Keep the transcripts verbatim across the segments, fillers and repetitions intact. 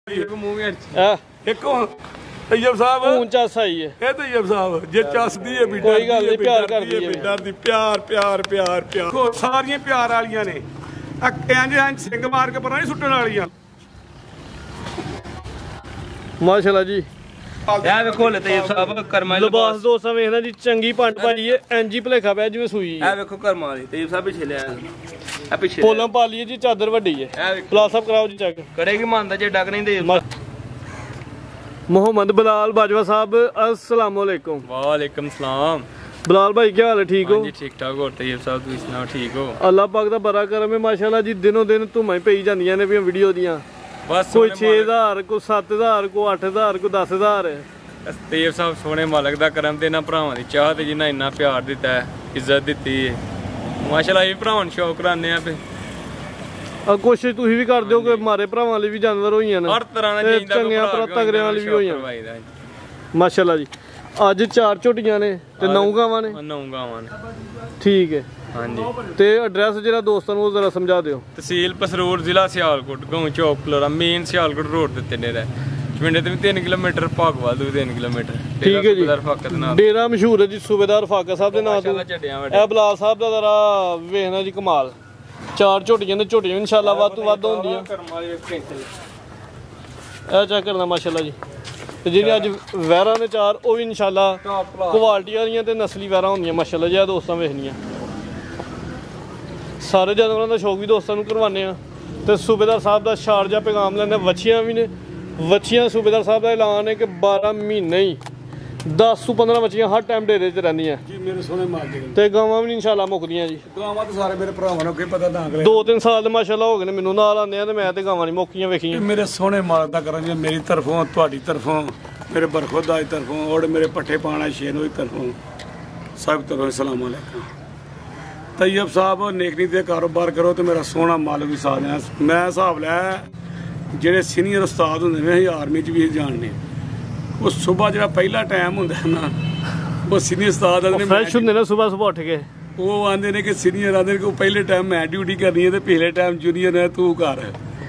ਇੱਕ ਤੈयब ਸਾਹਿਬ ਹੁਣ ਚੱਸ ਆਈ ਹੈ ਇਹ ਤैयब ਸਾਹਿਬ ਜੇ ਚੱਸਦੀ ਹੈ ਵੀ ਕੋਈ ਗੱਲ ਨਹੀਂ ਪਿਆਰ ਕਰਦੀ ਹੈ ਡਰਦੀ ਪਿਆਰ ਪਿਆਰ ਪਿਆਰ ਪਿਆਰ ਸਾਰੀਆਂ ਪਿਆਰ ਵਾਲੀਆਂ ਨੇ ਇੰਜ ਇੰਜ ਸਿੰਘ ਮਾਰ ਕੇ ਪਰਾਂ ਨਹੀਂ ਸੁੱਟਣ ਵਾਲੀਆਂ ਮਾਸ਼ਾਅੱਲਾ ਜੀ ਇਹ ਵੇਖੋ ਲੈ ਤैयब ਸਾਹਿਬ ਕਰਮਾਂ ਦੀ ਲਿਬਾਸ ਦੋਸਤਾਂ ਵੇਖਣਾ ਜੀ ਚੰਗੀ ਪੰਡ ਭਾਜੀ ਹੈ ਐਂਜੀ ਭਲੇਖਾ ਪਿਆ ਜਿਵੇਂ ਸੂਈ ਇਹ ਵੇਖੋ ਕਰਮਾਂ ਵਾਲੀ ਤैयब ਸਾਹਿਬ ਪਿੱਛੇ ਲਿਆ ਇਹ ਪਿੱਛੇ ਪੋਲਾਂ ਪਾ ਲਈਏ ਜੀ ਚਾਦਰ ਵੱਡੀ ਹੈ ਪਲਾਸ ਅਪ ਕਰਾਓ ਜੀ ਚੈੱਕ ਕਰੇਗੀ ਮੰਨਦਾ ਜੇ ਡੱਕ ਨਹੀਂ ਦੇ मोहम्मद बिलाल बाजवा साहब अस्सलाम वालेकुम। वालेकुम सलाम। बिलाल भाई क्या हाल है, ठीक हो? जी ठीक ठाक हो तैयब साहब तुसीं सुनाओ ठीक हो? अल्लाह पाक दा बड़ा करम है माशाल्लाह जी दिनों दिन धुम्मां ही पई जांदियां ने भी वीडियो दियां बस कोई छे हज़ार कोई सत्त हज़ार कोई अठ हज़ार कोई दस हज़ार तैयब साहब सोने मालक दा करम ते इन्हां भरावां दी चाह ते जिन्हां इन्ना प्यार दित्ता है इज्जत दित्ती है माशाल्लाह ये भरावां नूं शौक कराने आ पे कोशिश तुसीं भी कर दिओ कि मारे भरावां लई भी जानवर होईयां ने हर तरह दे चंगियां पर तगड़ियां वाली भी होईयां माशाल्लाह जी। अज चार झोटियां ने ते नौ गावां ने नौ गावां ने ठीक है हां जी। ते एड्रैस जरा दोस्तां नूं जरा समझा दिओ। तहसील पसरूर जिला सियालकोट गांव चौक कलोरा मेन सियालकोट रोड दे उत्ते नेड़े पिंड ते तीन किलोमीटर भागवाल दे तीन किलोमीटर ठीक है जी। डेरा मशहूर है जी सूबेदार फाका साहब दे नाम तो ए बिलाल साहब दा जरा वेखना जी कमाल चार झोटियां ने झोटियां इंशाल्लाह वध तो वध होंदियां ए चेक करना माशाल्लाह जी ते जेहड़ी अज वैरा ने चार ओ भी इंशाल्लाह क्वालिटी वालियां ते नस्ली वैरा होंदियां माशाल्लाह जी दोस्तां वेखनियां सारे जानवरां दा शौक भी दोस्तां नूं करवाने आ ते सूबेदार साहब दा शारजा पैगाम लैंदे वछियां भी ने वछियां सूबेदार साहब दा ऐलान है कि बारह महीने ही दस तो पंद्रह बच्चियां हर टाइम डेरे च रहिंदियां जी मेरे सोने मालिक ते गावां भी इंशाल्लाह मुकदियां जी गावां तो सारे मेरे भरावां नूं पता ना अगले दो तीन साल दे माशाल्लाह हो गए ने मैनूं नाल आंदे ते मैं ते गावां नहीं मुक्कियां वेखियां मेरे सोने मालिक दा करां जी मेरी तरफों तुहाडी तरफों मेरे बरखुदा दी तरफों और मेरे पट्ठे पाना शेनों दी तरफों सब तरफों अस्सलाम वालेकुम। तैयब साहब नेकनी दे कारोबार करो तो मेरा सोना मालिक भी साथ है मैं हिसाब लै जेहड़े सीनियर उस्ताद हुंदे ने आर्मी च भी जानने वो सुबह जो पहला टाइम होंदा है ना वो सीनियर उस्ताद आंदे ने फ्रेश हुंदे ने सुबह सुबह उठ के वो आंदे ने कि सीनियर आंदे ने कि पहले टाइम मैं ड्यूटी करनी है तो पिछले टाइम जूनियर है तू कर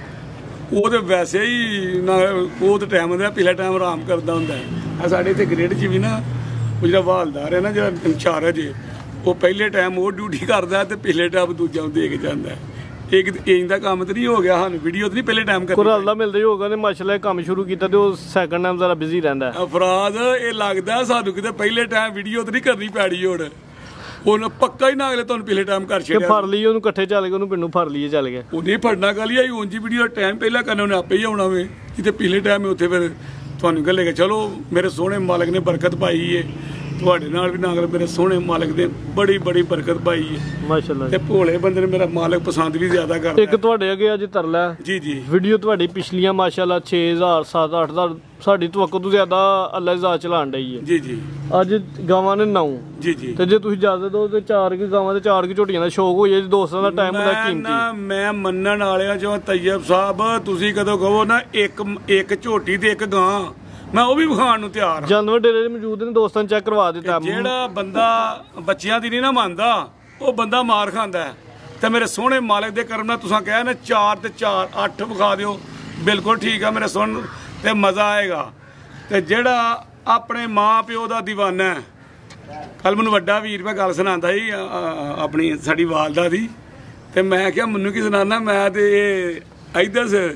वो तो वैसे ही ना वो तो टाइम होंदा पिछला टाइम आराम करदा हुंदा है साडे इत्थे ग्रेड च भी ना वो जिहड़ा हवालदार है ना जिहड़ा इंचार्ज वो पहले टाइम वो ड्यूटी करदा ते पिछले टाइम दूजा दे के जांदा है एक इंज दा काम तो नहीं हो गया हां वीडियो तो नहीं पहले टाइम कर कोई रलदा मिलदा ही होगा ने माशाल्लाह काम शुरू कीता ते ओ सेकंड टाइम जरा बिजी रहंदा है अफराज ये लगदा सानू किते पहले टाइम वीडियो तो नहीं करनी पैड़ी हुण हुण पक्का ही ना अगले तुहानू पिछले टाइम कर छड़िया फड़ ਲਈ ਉਹਨੂੰ ਇਕੱਠੇ ਚੱਲ ਕੇ ਉਹਨੂੰ ਪਿੰਡੋਂ ਫੜ ਲਈਏ ਚੱਲ ਗਿਆ ਉਹ ਨਹੀਂ ਫੜਨਾ ਗੱਲ ਹੀ ਉਂਝ ਵੀਡੀਓ ਟਾਈਮ ਪਹਿਲਾਂ ਕਰਨਾ ਉਹਨੇ ਆਪੇ ਹੀ ਆਉਣਾ ਵੇ ਕਿਤੇ ਪਿਛਲੇ ਟਾਈਮ ਉੱਥੇ ਫਿਰ ਤੁਹਾਨੂੰ ਗੱਲੇ ਚਲੋ ਮੇਰੇ ਸੋਹਣੇ ਮਾਲਕ ਨੇ ਬਰਕਤ ਪਾਈ ਏ ਤੁਹਾਡੇ ਨਾਲ ਵੀ ਨਾਗਲ ਮੇਰੇ ਸੋਹਣੇ ਮਾਲਕ ਦੇ ਬੜੀ ਬੜੀ ਬਰਕਤ ਪਾਈ ਹੈ ਮਾਸ਼ਾਅੱਲਾ ਤੇ ਭੋਲੇ ਬੰਦੇ ਨੇ ਮੇਰਾ ਮਾਲਕ ਪਸੰਦ ਵੀ ਜ਼ਿਆਦਾ ਕਰਦਾ ਇੱਕ ਤੁਹਾਡੇ ਅੱਗੇ ਅੱਜ ਤਰਲਾ ਜੀ ਜੀ ਵੀਡੀਓ ਤੁਹਾਡੀ ਪਿਛਲੀਆਂ ਮਾਸ਼ਾਅੱਲਾ ਛੇ ਹਜ਼ਾਰ ਸੱਤ ਅੱਠ ਹਜ਼ਾਰ ਸਾਡੀ ਤਵੱਕੋ ਤੋਂ ਜ਼ਿਆਦਾ ਅੱਲਾ ਇਜ਼ਾ ਚਲਾਣ ਰਹੀ ਹੈ ਜੀ ਜੀ ਅੱਜ ਗਾਵਾਂ ਨੇ ਨੌ ਜੀ ਜੀ ਤੇ ਜੇ ਤੁਸੀਂ ਇਜਾਜ਼ਤ ਦਿਓ ਤੇ ਚਾਰ ਕੀ ਗਾਵਾਂ ਤੇ ਚਾਰ ਕੀ ਝੋਟੀਆਂ ਦਾ ਸ਼ੌਕ ਹੋ ਜਾਏ ਦੋਸਤਾਂ ਦਾ ਟਾਈਮ ਹੁੰਦਾ ਕੀਮਤੀ ਮੈਂ ਮੰਨਣ ਵਾਲਿਆ ਜੋ ਤैयब ਸਾਹਿਬ ਤੁਸੀਂ ਕਦੋਂ ਕਹੋ ਨਾ ਇੱਕ ਇੱਕ ਝੋਟੀ ਤੇ ਇੱਕ ਗਾਂ मैं वो भी विखाण नूं तैयार जानवर डेरे मौजूद ने दोस्तां चेक करवा दिता जेड़ा बंदा बच्चियां दी नहीं ना मानदा वो बंदा मार खांदा है ते मेरे सोहणे मालिक दे करम नाल तुसां कहा ना चार ते चार अठ विखा दिओ बिल्कुल ठीक है मेरे सुन ते मज़ा आएगा ते जेड़ा अपने माँ प्यो दा दीवाना है कल मैनूं वड्डा वीर मैं गल सुणांदा ही अपनी साडी वालदा दी ते मैं क्या मैनूं की सुणाना मैं ते इधर से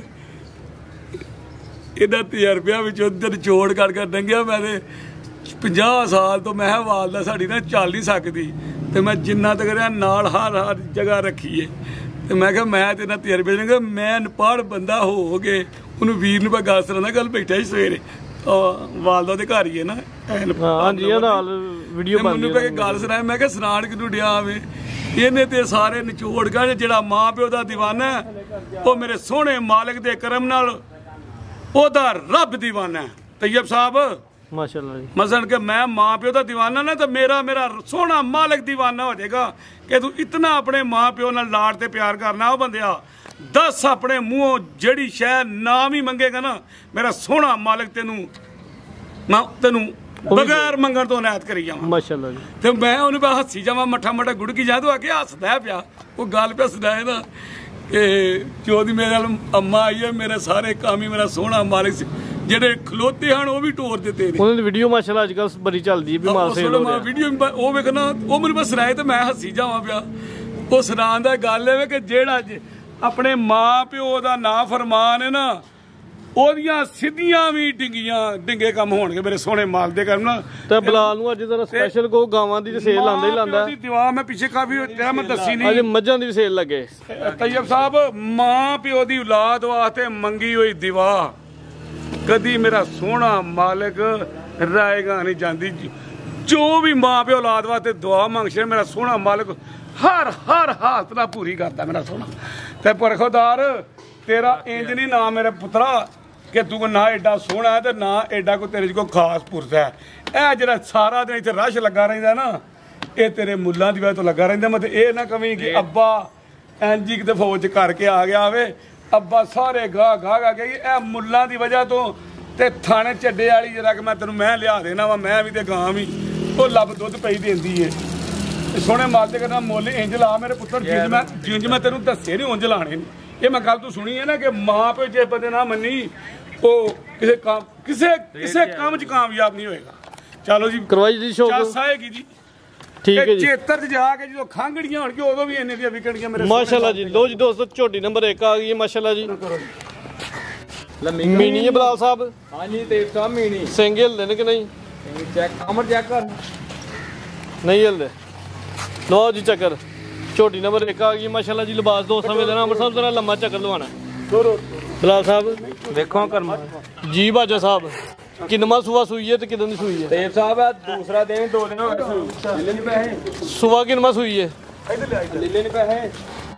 इन्हां तजर्बियां विच उधर जोड़ कर कर लंघिया मैं ते पचास साल तो मैं वालदा साडी ना चल नहीं सकदी ते मैं जिन्ना तक नाल हर हर जगह रखी है ते मैं क्या मैं ते इन्हां तजर्बे ने मैं अनपढ़ बंदा हो के उन्होंने वीर नूं मैं गल सुणांदा कल बैठा ही सवेरे वालदा दे घर ही है ना हां जी नाल वीडियो बनदी मैनूं कह गल सुणाए मैं क्या सुणाण किनूं डिया वे इन्हें ते सारे निचोड़ कर जिहड़ा मां प्यो दा दीवाना वो मेरे सोहणे मालिक दे करम नाल ओदा रब दीवाना है तैयब साहब माशाल्लाह जी मसलन के मैं माँ प्यो का दीवाना ना तो मेरा मेरा सोहना मालिक दीवाना हो जाएगा कि तू इतना अपने माँ प्यो नाल लाड ते प्यार करना हो बंदिया दस अपने मुँहों जड़ी शह नाम ही मंगेगा ना मेरा सोहना मालिक तेनू ना तेनू बगैर मंगण तो नायत करी जावां माशाल्लाह जी ते मैं उन्हें हसी जावां मठा मठा गुड़की जा तो आके हसदा पिया वो गल पे सुनाए ना ਇਹ ਜੋ ਦੀ ਮੇਰੇ ਨਾਲ ਅੰਮਾ ਆਈ ਹੈ ਮੇਰੇ ਸਾਰੇ ਕੰਮ ਹੀ ਮੇਰਾ ਸੋਹਣਾ ਮਾਲਿਕ ਸੀ ਜਿਹੜੇ ਖਲੋਤੇ ਹਨ ਉਹ ਵੀ ਟੋਰ ਦਿੱਤੇ ਨੇ ਉਹਨਾਂ ਦੀ ਵੀਡੀਓ ਮਾਸ਼ਾਅੱਲਾ ਅੱਜ ਕੱਲ ਬੜੀ ਚੱਲਦੀ ਹੈ ਵੀ ਮਾਲ ਸੇਲ ਹੋ ਰਿਹਾ ਵੀਡੀਓ ਉਹ ਵੇਖਣਾ ਉਹ ਮੈਨੂੰ ਬਸ ਰਾਏ ਤੇ ਮੈਂ ਹੱਸੀ ਜਾਵਾਂ ਪਿਆ ਉਹ ਸਰਾਂ ਦਾ ਗੱਲ ਹੈ ਕਿ ਜਿਹੜਾ ਆਪਣੇ ਮਾਂ ਪਿਓ ਦਾ ਨਾ ਫਰਮਾਨ ਹੈ ਨਾ ਉਹਦੀਆਂ ਸਿੱਧੀਆਂ ਵੀ ਡਿੰਗੀਆਂ ਡਿੰਗੇ ਕੰਮ ਹੋਣਗੇ ਮੇਰੇ ਸੋਹਣੇ ਮਾਲ ਦੇ ਕਰਮ ਨਾਲ ਤੇ ਬਲਾਲ ਨੂੰ ਅੱਜ ਜਰਾ ਸਪੈਸ਼ਲ ਕੋ ਗਾਵਾਂ ਦੀ ਸੇਲ ਲਾਉਂਦਾ ਹੀ ਲਾਉਂਦਾ ਦੀਵਾ ਮੈਂ ਪਿੱਛੇ ਕਾਫੀ ਤੇਰਾ ਮੈਂ ਦੱਸੀ ਨਹੀਂ ਅੱਜ ਮੱਝਾਂ ਦੀ ਵੀ ਸੇਲ ਲੱਗੇ ਤੈਯਬ ਸਾਹਿਬ ਮਾਂ ਪਿਓ ਦੀ ਔਲਾਦ ਵਾਸਤੇ ਮੰਗੀ ਹੋਈ ਦੀਵਾ ਕਦੀ ਮੇਰਾ ਸੋਹਣਾ ਮਾਲਕ ਰਾਏਗਾ ਨਹੀਂ ਜਾਂਦੀ ਜੋ ਵੀ ਮਾਂ ਪਿਓ ਔਲਾਦ ਵਾਸਤੇ ਦੁਆ ਮੰਗਸ਼ੇ ਮੇਰਾ ਸੋਹਣਾ ਮਾਲਕ ਹਰ ਹਰ ਹਾਲਤ ਨਾਲ ਪੂਰੀ ਕਰਦਾ ਮੇਰਾ ਸੋਹਣਾ ਤੇ ਪਰਖੋਦਾਰ ਤੇਰਾ ਇੰਜ ਨਹੀਂ ਨਾ ਮੇਰੇ ਪੁੱਤਰਾ ਕਿ ਤੂੰ ਨਾ ਐਡਾ ਸੋਹਣਾ ਤੇ ਨਾ ਐਡਾ ਕੋਈ ਤੇਰੇ ਕੋਈ ਖਾਸ ਪੁਰਸ਼ ਹੈ ਇਹ ਜਿਹੜਾ ਸਾਰਾ ਦਿਨ ਇੱਥੇ ਰਸ਼ ਲੱਗਾ ਰਹਿੰਦਾ ਨਾ ਇਹ ਤੇਰੇ ਮੁੱਲਾਂ ਦੀ ਵਜ੍ਹਾ ਤੋਂ ਲੱਗਾ ਰਹਿੰਦਾ ਮੈਂ ਤੇ ਇਹ ਨਾ ਕਵੀਂ ਕਿ ਅੱਬਾ ਐਨਜੀ ਕਿਤੇ ਫੌਜ ਕਰਕੇ ਆ ਗਿਆ ਹੋਵੇ ਅੱਬਾ ਸਾਰੇ ਗਾਹ ਗਾਹ ਗਾ ਗਈ ਇਹ ਮੁੱਲਾਂ ਦੀ ਵਜ੍ਹਾ ਤੋਂ ਤੇ ਥਾਣੇ ਚੱਡੇ ਵਾਲੀ ਜਿਹੜਾ ਕਿ ਮੈਂ ਤੈਨੂੰ ਮੈਂ ਲਿਆ ਦੇਣਾ ਵਾ ਮੈਂ ਵੀ ਤੇ ਗਾਂ ਵੀ ਉਹ ਲੱਭ ਦੁੱਧ ਪਈ ਦਿੰਦੀ ਏ ਸੋਹਣੇ ਮਾਲ ਤੇ ਕਹਿੰਦਾ ਮੁੱਲ ਇੰਜ ਲਾ ਮੇਰੇ ਪੁੱਤਰ ਜਿੰਜ ਮੈਂ ਜਿੰਜ ਮੈਂ ਤੈਨੂੰ ਦੱਸੇ ਨਹੀਂ ਉਂਝ ਲਾਣੇ ਨੇ ਇਹ ਮੈਂ ਗੱਲ ਤੂੰ ਸੁਣੀ ਹੈ ਨਾ ਕਿ ਮਾਂ ਪਿਓ ਜੇ ਬੰਦੇ ਨਾ ਮੰਨੀ ਉਹ ਕਿਸੇ ਕੰਮ ਕਿਸੇ ਕਿਸੇ ਕੰਮ 'ਚ ਕਾਮਯਾਬ ਨਹੀਂ ਹੋਏਗਾ ਚਲੋ ਜੀ ਕਰਵਾਈ ਜੀ ਸ਼ੌਕ ਚਾਸ ਆਏਗੀ ਜੀ ਠੀਕ ਹੈ ਜੀ ਚੇਤਰ 'ਚ ਜਾ ਕੇ ਜਦੋਂ ਖੰਗੜੀਆਂ ਹੋਣਗੇ ਉਦੋਂ ਵੀ ਇੰਨੇ ਦੀਆਂ ਵਿਕਣਗੀਆਂ ਮੇਰੇ ਮਾਸ਼ਾਅੱਲਾ ਜੀ ਲੋ ਜੀ ਦੋਸਤੋ ਝੋਟੀ ਨੰਬਰ ਇੱਕ ਆ ਗਈ ਹੈ ਮਾਸ਼ਾਅੱਲਾ ਜੀ ਮੀਣੀ ਹੈ ਬਲਾਲ ਸਾਹਿਬ ਹਾਂਜੀ ਤੇ ਸਾਹਿਬ ਮੀਣੀ ਸਿੰਘ ਹਿਲਦੇ ਨੇ ਕਿ ਨਹੀਂ ਚੈੱਕ ਅਮਰ ਚੈੱਕ ਕਰ ਨਹੀਂ ਹਿਲਦੇ ਲਓ ਜੀ ਚੱਕਰ ਝੋਟੀ ਨੰਬਰ ਇੱਕ ਆ ਗਈ ਮਾਸ਼ਾਅੱਲਾ ਜੀ ਲਿਬਾਸ ਦੋ ਸਮੇਂ ਦੇਣਾ ਅੰਮ੍ਰਿਤਸਰ ਜ਼ਰਾ ਲੰਮਾ ਚੱਕਰ ਲਵਾਣਾ ਬਲਾਲ ਸਾਹਿਬ ਦੇਖੋ ਕਰਮਾ ਜੀ ਬਾਜਾ ਸਾਹਿਬ ਕਿੰਨਵਾਂ ਸੂਆ ਸੂਈ ਹੈ ਤੇ ਕਿਦਾਂ ਦੀ ਸੂਈ ਹੈ ਤੇਬ ਸਾਹਿਬ ਆ ਦੂਸਰਾ ਦਿਨ ਦੋ ਦਿਨ ਹੋ ਗਏ ਲੀਲੇ ਨਹੀਂ ਪੈਸੇ ਸੂਆ ਕਿੰਨਵਾਂ ਸੂਈ ਹੈ ਲੀਲੇ ਨਹੀਂ ਪੈਸੇ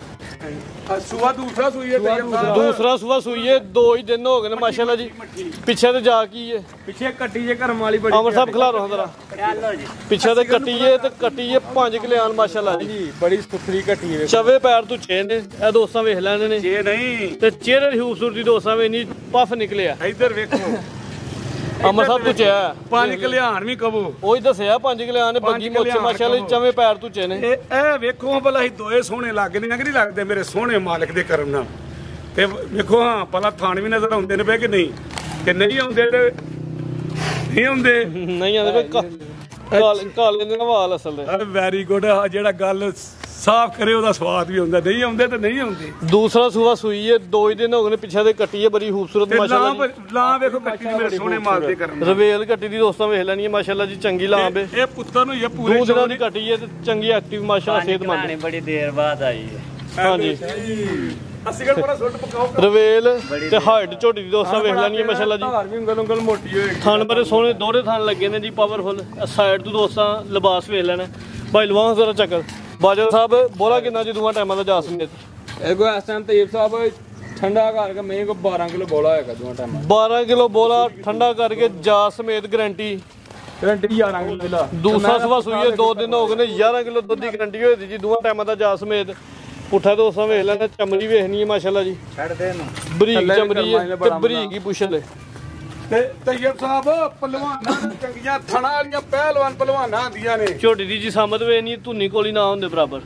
ਸੂਆ ਦੂਸਰਾ ਸੂਈ ਹੈ ਦੂਸਰਾ ਸੂਆ ਸੂਈ ਹੈ ਦੋ ਹੀ ਦਿਨ ਹੋ ਗਏ ਨੇ ਮਾਸ਼ਾਅੱਲਾ ਜੀ ਪਿੱਛੇ ਤੇ ਜਾ ਕੀ ਹੈ ਪਿੱਛੇ ਕੱਟੀ ਜੇ ਕਰਮ ਵਾਲੀ ਬੜੀ ਅਮਰ ਸਾਹਿਬ ਖਿਲਾਰੋ ਹਾਂ ਜ਼ਰਾ ਪਿੱਛੇ ਤੇ ਕੱਟੀ ਹੈ ਤੇ ਕੱਟੀ ਹੈ ਪੰਜ ਕਿਲਿਆਨ ਮਾਸ਼ਾਅੱਲਾ ਜੀ ਜੀ ਬੜੀ ਸੁਥਰੀ ਕੱਟੀ ਹੈ ਚਵੇ ਪੈਰ ਤੋਂ ਛੇ ਨੇ ਇਹ ਦੋਸਤਾਂ ਵੇਖ ਲੈਣੇ ਨੇ ਜੇ ਨਹੀਂ ਤੇ ਚਿਹਰੇ ਦੀ ਖੂਬਸੂਰਤੀ ਦੋਸਤਾਂ ਵੇ ਨਹੀਂ ਪਫ ਨਿਕਲਿਆ ਇੱਧਰ ਵੇਖੋ ਅਮਰ ਸਾਹਿਬ ਤੋਂ ਚਿਆ ਪੰਜ ਕਲਿਆਣ ਵੀ ਕਹੋ ਉਹੀ ਦੱਸਿਆ ਪੰਜ ਕਿਲਿਆਨ ਨੇ ਬੱਗੀ ਮੋਛੇ ਮਾਸ਼ਾਅੱਲਾ ਚਵੇ ਪੈਰ ਤੋਂ ਛੇ ਨੇ ਇਹ ਇਹ ਵੇਖੋ ਭਲਾ ਅਸੀਂ ਦੋਏ ਸੋਹਣੇ ਲੱਗਦੇ ਨੇ ਕਿ ਨਹੀਂ ਲੱਗਦੇ ਮੇਰੇ ਸੋਹਣੇ ਮਾਲਕ ਦੇ ਕਰਮ ਨਾਲ ਤੇ ਵੇਖੋ ਹਾਂ ਭਲਾ ਥਾਣ ਵੀ ਨਜ਼ਰ ਆਉਂਦੇ ਨੇ ਪਏ ਕਿ ਨਹੀਂ ਤੇ ਨਹੀਂ ਆਉਂਦੇ ਤੇ ਨਹੀਂ ਆਉਂਦੇ ਨਹੀਂ ਆਉਂਦੇ ਕਾਲ ਕਾਲ ਦੇ ਵਾਲ ਅਸਲ ਦੇ ਵੈਰੀ ਗੁੱਡ ਜਿਹੜਾ ਗੱਲ ਸਾਫ਼ ਕਰੇ ਉਹਦਾ ਸਵਾਦ ਵੀ ਹੁੰਦਾ ਨਹੀਂ ਆਉਂਦੇ ਤੇ ਨਹੀਂ ਆਉਂਦੇ ਦੂਸਰਾ ਸੂਆ ਸੂਈ ਹੈ ਦੋ ਹੀ ਦਿਨ ਹੋ ਗਏ ਨੇ ਪਿੱਛੇ ਦੇ ਕੱਟੀ ਹੈ ਬੜੀ ਖੂਬਸੂਰਤ ਮਾਸ਼ਾਅੱਲਾ ਜੀ ਲਾਂ ਵੇਖੋ ਕੱਟੀ ਮੇਰੇ ਸੋਹਣੇ ਮਾਲ ਦੇ ਕਰਮ ਰਵੇਲ ਕੱਟੀ ਦੀ ਦੋਸਤਾਂ ਵੇਖ ਲੈਣੀ ਹੈ ਮਾਸ਼ਾਅੱਲਾ ਜੀ ਚੰਗੀ ਲਾਂਬ ਹੈ ਇਹ ਪੁੱਤਰ ਨੂੰ ਇਹ ਪੂਰੇ ਦੋ ਦਿਨਾਂ ਦੀ ਕੱਟੀ ਹੈ ਤੇ ਚੰਗੀ ਐਕਟਿਵ ਮਾਸ਼ਾਅੱਲਾ ਸਿਹਤਮੰਦ ਬੜੀ ਦੇਰ ਬਾਅਦ ਆਈ ਹੈ ਹਾਂਜੀ ਅਸੀਂ ਕੋਲ ਸੁੱਟ ਪਕਾਓ ਰਵੇਲ ਤੇ ਹਾਈਟ ਝੋਟੀ ਦੀ ਦੋਸਤਾਂ ਵੇਖ ਲੈਣੀ ਹੈ ਮਾਸ਼ਾਅੱਲਾ ਜੀ ਧਾਰ ਵੀ ਉਂਗਲ ਉਂਗਲ ਮੋਟੀ ਹੋਏ ਥਣ ਬੜੇ ਸੋਹਣੇ ਦੋਹਰੇ ਥਣ ਲੱਗੇ ਨੇ ਜੀ ਪਾਵਰਫੁਲ ਸਾਈਡ ਤੋਂ ਦੋਸਤਾਂ ਲਿਬਾਸ ਵੇਖ ਲੈਣਾ ਭਾਈ ਲਵਾਂ ਜ਼ਰਾ ਚੱਕਰ ਬਾਜਲ ਸਾਹਿਬ ਬੋਲਾ ਕਿੰਨਾ ਜੀ ਦੋਵਾਂ ਟਾਈਮਾਂ ਦਾ ਜਾਸਮੀਨ ਇਹ ਕੋ ਇਸ ਟਾਈਮ ਤੇਬ ਸਾਹਿਬ ਠੰਡਾ ਕਰਕੇ ਮੈਂ ਕੋ ਬਾਰਾਂ ਕਿਲੋ ਬੋਲਾ ਹੋਏਗਾ ਦੋਵਾਂ ਟਾਈਮਾਂ ਬਾਰਾਂ ਕਿਲੋ ਬੋਲਾ ਠੰਡਾ ਕਰਕੇ ਜਾ ਸਮੇਤ ਗਾਰੰਟੀ ਗਰੰਟੀ ਗਿਆਰਾਂ ਕਿਲੋ ਮਿਲਾ ਦੂਸਰਾ ਸਵਾ ਸੂਈ ਹੈ ਦੋ ਦਿਨ ਹੋ ਗਏ ਨੇ ਗਿਆਰਾਂ ਕਿਲੋ ਦੁੱਧ ਦੀ ਗਾਰੰਟੀ ਹੋਈ ਦੀ ਜੀ ਦੋਵਾਂ ਟਾਈਮਾਂ ਦਾ ਜਾ ਸਮੇਤ ਪੁੱਠਾ ਦੋਸਤਾਂ ਵੇਖ ਲੈਣਾ ਚਮੜੀ ਵੇਖਣੀ ਹੈ ਮਾਸ਼ਾਅੱਲਾ ਜੀ ਛੱਡ ਦੇ ਇਹਨੂੰ ਬਰੀਕ ਚਮੜੀ ਹੈ ਤੇ ਬਰੀਕ ਹੀ ਪੁੱਛ ਲੈ ਤੇ ਤੈਯਬ ਸਾਹਿਬ ਪਹਿਲਵਾਨਾਂ ਚੰਗੀਆਂ ਥਣਾ ਵਾਲੀਆਂ ਪਹਿਲਵਾਨ ਪਹਿਲਵਾਨਾਂ ਆਂਦੀਆਂ ਨੇ ਝੋਟੀ ਦੀ ਜੀ ਸਾਮਤ ਵੇ ਨਹੀਂ ਧੁੰਨੀ ਕੋਲੀ ਨਾ ਹੁੰਦੇ ਬਰਾਬਰ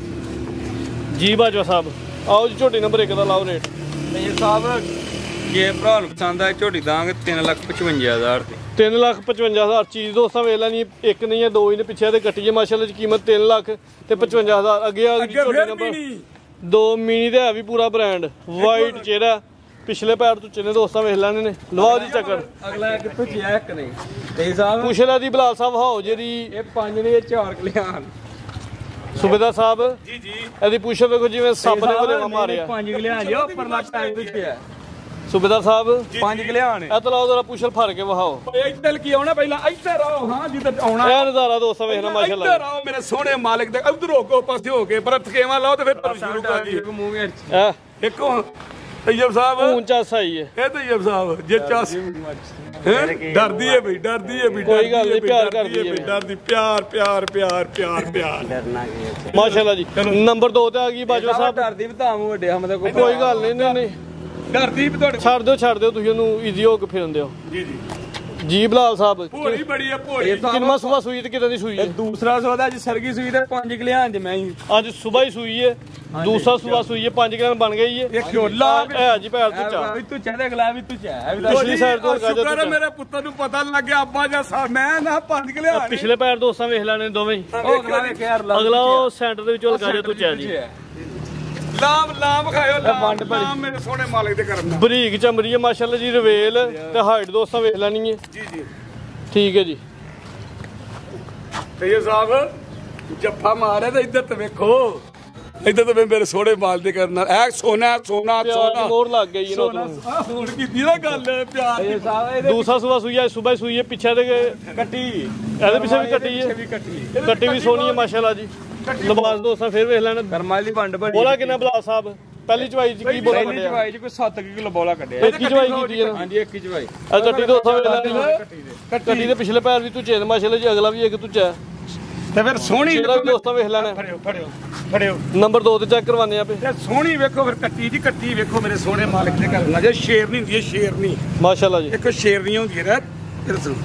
ਜੀ ਬਾਜਵਾ ਸਾਹਿਬ ਆਓ ਜੀ ਝੋਟੀ ਨੰਬਰ ਇੱਕ ਦਾ ਲਾਓ ਰੇਟ ਤੇਬ ਸਾਹਿਬ ਜੇ ਭਰਾ ਨੂੰ ਪਸੰਦ ਆਏ ਝੋਟੀ ਦਾਂਗੇ ਤਿੰਨ ਲੱਖ ਪਚਵੰਜਾ ਹਜ਼ਾਰ ਤੇ ਤਿੰਨ ਲੱਖ ਪਚਵੰਜਾ ਹਜ਼ਾਰ ਚੀਜ਼ ਦੋਸਤਾਂ ਵੇਖ ਲੈਣੀ ਇੱਕ ਨਹੀਂ ਹੈ ਦੋ ਹੀ ਨੇ ਪਿੱਛੇ ਤੇ ਕੱਟੀ ਹੈ ਮਾਸ਼ਾਅੱਲਾ ਜੀ ਕੀਮਤ ਤਿੰਨ ਲੱਖ ਤੇ ਪਚਵੰਜਾ ਹਜ਼ਾਰ ਅੱਗੇ ਆ ਗਈ ਝੋਟੀ ਨੰਬਰ ਦੋ ਮੀਨੀ ਦਾ ਹੈ ਵੀ ਪੂਰਾ ਬ੍ਰਾਂਡ ਵਾਈਟ ਚਿਹਰਾ ਪਿਛਲੇ ਪੈਰ ਤੋਂ ਚਿੰਨੇ ਦੋਸਤਾਂ ਵੇਖ ਲੈਣੇ ਨੇ ਲਵਾਓ ਜੀ ਚੱਕਰ ਅਗਲਾ ਕਿੱਥੋਂ ਚਿਆ ਇੱਕ ਨਹੀਂ ਤੇਬ ਸਾਹਿਬ ਪੁੱਛ ਲੈ ਦੀ ਬਲਾਲ ਸਾਹਿਬ ਹਾਓ ਜਿਹੜੀ ਇਹ ਪੰਜ ਨੇ ਚਾਰ ਕਲਿਆਣ ਸੂਬੇਦਾਰ ਸਾਹਿਬ ਜੀ ਜੀ ਇਹਦੀ ਪੁੱਛ ਵੇਖੋ ਜਿਵੇਂ ਸੱਪ ਨੇ ਵਲੇਵਾ ਮਾਰਿਆ ਪੰਜ ਕਲਿਆਣ ਜੋ ਪਰਲਾ ਟਾਈਮ ਵਿੱਚ ਹੈ ਸੂਬੇਦਾਰ ਸਾਹਿਬ ਪੰਜ ਕਲਿਆਣ ਇਹ ਤਾਂ ਲਾਓ ਜ਼ਰਾ ਪੁੱਛਲ ਫੜ ਕੇ ਵਹਾਓ ਇੱਧਰ ਕੀ ਆਉਣਾ ਪਹਿਲਾਂ ਇੱਧਰ ਆਓ ਹਾਂ ਜਿੱਧਰ ਆਉਣਾ ਇਹ ਨਜ਼ਾਰਾ ਦੋਸਤਾਂ ਵੇਖਣਾ ਮਾਸ਼ਾਅੱਲਾ ਇੱਧਰ ਆਓ ਮੇਰੇ ਸੋਹਣੇ ਮਾਲਕ ਦੇ ਇੱਧਰ ਹੋ ਕੇ ਪਾਸੇ ਹੋ ਕੇ ਪਰ ਥਕੇਵਾ ਲਾਓ ਤੇ ਫਿਰ ਤੁਹਾਨੂੰ ਸ਼ੁਰੂ ਕਰ ਦਈਏ ਮੂੰਹ ਵਿੱਚ ਇਹ ਇੱਕੋ ਤੈਯਬ ਸਾਹਿਬ ਉੱਚਾ ਸਹੀ ਹੈ ਇਹ ਤੈਯਬ ਸਾਹਿਬ ਜੇ ਚਾਸ ਡਰਦੀ ਹੈ ਬਈ ਡਰਦੀ ਹੈ ਬਈ ਕੋਈ ਗੱਲ ਨਹੀਂ ਪਿਆਰ ਕਰਦੀ ਹੈ ਡਰਦੀ ਪਿਆਰ ਪਿਆਰ ਪਿਆਰ ਪਿਆਰ ਪਿਆਰ ਡਰਨਾ ਕੀ ਹੈ ਮਾਸ਼ਾਅੱਲਾ ਜੀ ਨੰਬਰ ਦੋ ਤੇ ਆ ਗਈ ਬਾਜਵਾ ਸਾਹਿਬ ਡਰਦੀ ਬਤਾਉਂ ਵੱਡੇ ਹਮ ਦਾ ਕੋਈ ਕੋਈ ਗੱਲ ਨਹੀਂ ਨਹੀਂ ਨਹੀਂ ਡਰਦੀ ਵੀ ਤੁਹਾਡੇ ਛੱਡ ਦਿਓ ਛੱਡ ਦਿਓ ਤੁਸੀਂ ਉਹਨੂੰ ਈਜ਼ੀ ਹੋ ਕੇ ਫਿਰਨ ਦਿਓ ਜੀ ਜੀ ਜੀ ਬਲਾਲ ਸਾਹਿਬ ਭੋਲੀ ਬੜੀ ਹੈ ਭੋਲੀ ਕਿੰਨਾ ਸੁਬਾ ਸੂਈ ਤੇ ਕਿਦਾਂ ਦੀ ਸੂਈ ਹੈ ਦੂਸਰਾ ਸੌਦਾ ਅੱਜ ਸਰਗੀ ਸੂਈ ਤੇ ਪੰਜ ਕਲਿਆਣ ਚ ਮੈਂ ਹੀ ਅੱਜ ਸਵੇਰ ਹੀ ਸੂਈ ਹੈ ਦੂਸਰਾ ਸੂਆ ਸੂਈ ਹੈ ਪੰਜ ਕਿਲੋ ਬਣ ਗਈ ਹੈ ਇਹ ਖੋਲਾ ਹੈ ਜੀ ਪੈਰ ਤੋਂ ਚਾ ਵੀ ਤੂੰ ਚਾਹਦੇ ਅਗਲਾ ਵੀ ਤੂੰ ਚਾਹ ਪਿਛਲੀ ਸਾਈਡ ਤੋਂ ਲਗਾ ਸ਼ੁਕਰ ਹੈ ਦੇ ਮੇਰੇ ਪੁੱਤਰ ਨੂੰ ਪਤਾ ਲੱਗ ਗਿਆ ਅੱਬਾ ਜਾਂ ਸਾ ਮੈਂ ਨਾ ਪੰਜ ਕਿਲੇ ਆ ਪਿਛਲੇ ਪੈਰ ਦੋਸਤਾਂ ਵੇਖ ਲੈਣੇ ਦੋਵੇਂ ਉਹ ਅਗਲਾ ਵੇਖ ਯਾਰ ਅਗਲਾ ਉਹ ਸੈਂਟਰ ਦੇ ਵਿੱਚੋਂ ਲਗਾ ਜਾ ਤੂੰ ਚਾ ਜੀ ਲਾਮ ਲਾਮ ਖਾਇਓ ਲਾਮ ਲਾਮ ਮੇਰੇ ਸੋਹਣੇ ਮਾਲਕ ਦੇ ਕਰਮ ਨਾਲ ਬਰੀਕ ਚਮੜੀ ਹੈ ਮਾਸ਼ਾਅੱਲਾ ਜੀ ਰਵੇਲ ਤੇ ਹਾਈਟ ਦੋਸਤਾਂ ਵੇਖ ਲੈਣੀ ਹੈ ਜੀ ਜੀ ਠੀਕ ਹੈ ਜੀ ਤੇ ਇਹ ਸਾਹਿਬ ਜੱਫਾ ਮਾਰਿਆ ਤੇ ਇੱਧਰ ਤੇ ਵੇਖੋ ਇੱਧਰ ਤੇ ਮੇਰੇ ਸੋਹਣੇ ਮਾਲ ਦੇ ਕਰਨ ਨਾਲ ਐ ਸੋਨਾ ਸੋਨਾ ਪਿਆਰ ਦੀ ਸੋਨਾ ਮੋਹਰ ਲੱਗ ਗਈ ਇਹਨਾਂ ਨੂੰ ਆਹ ਹੁਣ ਕੀਤੀ ਨਾ ਗੱਲ ਪਿਆਰ ਦੀ ਦੂਸਰਾ ਸੂਆ ਸੂਈ ਹੈ ਸਵੇਰ ਸੂਈ ਹੈ ਪਿੱਛੇ ਦੇ ਕੱਟੀ ਇਹਦੇ ਪਿੱਛੇ ਵੀ ਕੱਟੀ ਹੈ ਵੀ ਕੱਟੀ ਕੱਟੀ ਵੀ ਸੋਹਣੀ ਹੈ ਮਾਸ਼ਾਅੱਲਾ ਜੀ ਲਿਬਾਸ ਦੋਸਤਾਂ ਫਿਰ ਵੇਖ ਲੈਣਾ ਕਰਮਾਂ ਦੀ ਵੰਡ ਬਣੀ ਬੋਲਾ ਕਿੰਨਾ ਬਲਾ ਸਾਹਿਬ ਪਹਿਲੀ ਚਵਾਈ ਚ ਕੀ ਬੋਲਾ ਪਹਿਲੀ ਕੱਢਿਆ ਚਵਾਈ ਚ ਕੋਈ ਸੱਤ ਕਿਲੋ ਬੋਲਾ ਕੱਢਿਆ ਇੱਕ ਹੀ ਚਵਾਈ ਕੀਤੀ ਹੈ ਹਾਂਜੀ ਇੱਕ ਹੀ ਚਵਾਈ ਆ ਕੱਟੀ ਦੋਸਤਾਂ ਵੇਖ ਲੈਣਾ ਕੱਟੀ ਦੇ ਪਿਛਲੇ ਪੈਰ ਵੀ ਤੂੰ ਚੇਨ ਮਾਸ਼ਾਅੱਲਾ ਜੀ ਅਗਲਾ ਵੀ ਇੱਕ ਤੂੰ ਚਾ ਤੇ ਫਿਰ ਸੋਹਣੀ ਇਹਦਾ ਵੀ ਦੋਸਤਾਂ ਵੇਖ ਲੈਣਾ ਫੜਿਓ ਫੜਿਓ ਫੜਿਓ ਨੰਬਰ ਦੋ ਤੇ ਚੈੱਕ ਕਰਵਾਉਂਦੇ ਆਪੇ ਤੇ ਸੋਹਣੀ ਵੇਖੋ ਫਿਰ ਕੱਟੀ ਜੀ ਕੱਟੀ ਵੇਖੋ ਮੇਰੇ ਸੋਹਣੇ ਮਾਲਕ ਦੇ ਘਰ ਨਾਲ ਜੇ ਸ਼ੇਰਨੀ ਹੁੰਦੀ ਹੈ ਸ਼ੇਰਨੀ ਮਾਸ਼ਾਅੱਲਾ ਜੀ ਇੱਕ ਸ਼ੇਰਨੀ ਹੁੰਦੀ ਹੈ ਨਾ ਇਹ ਸੁਣੋ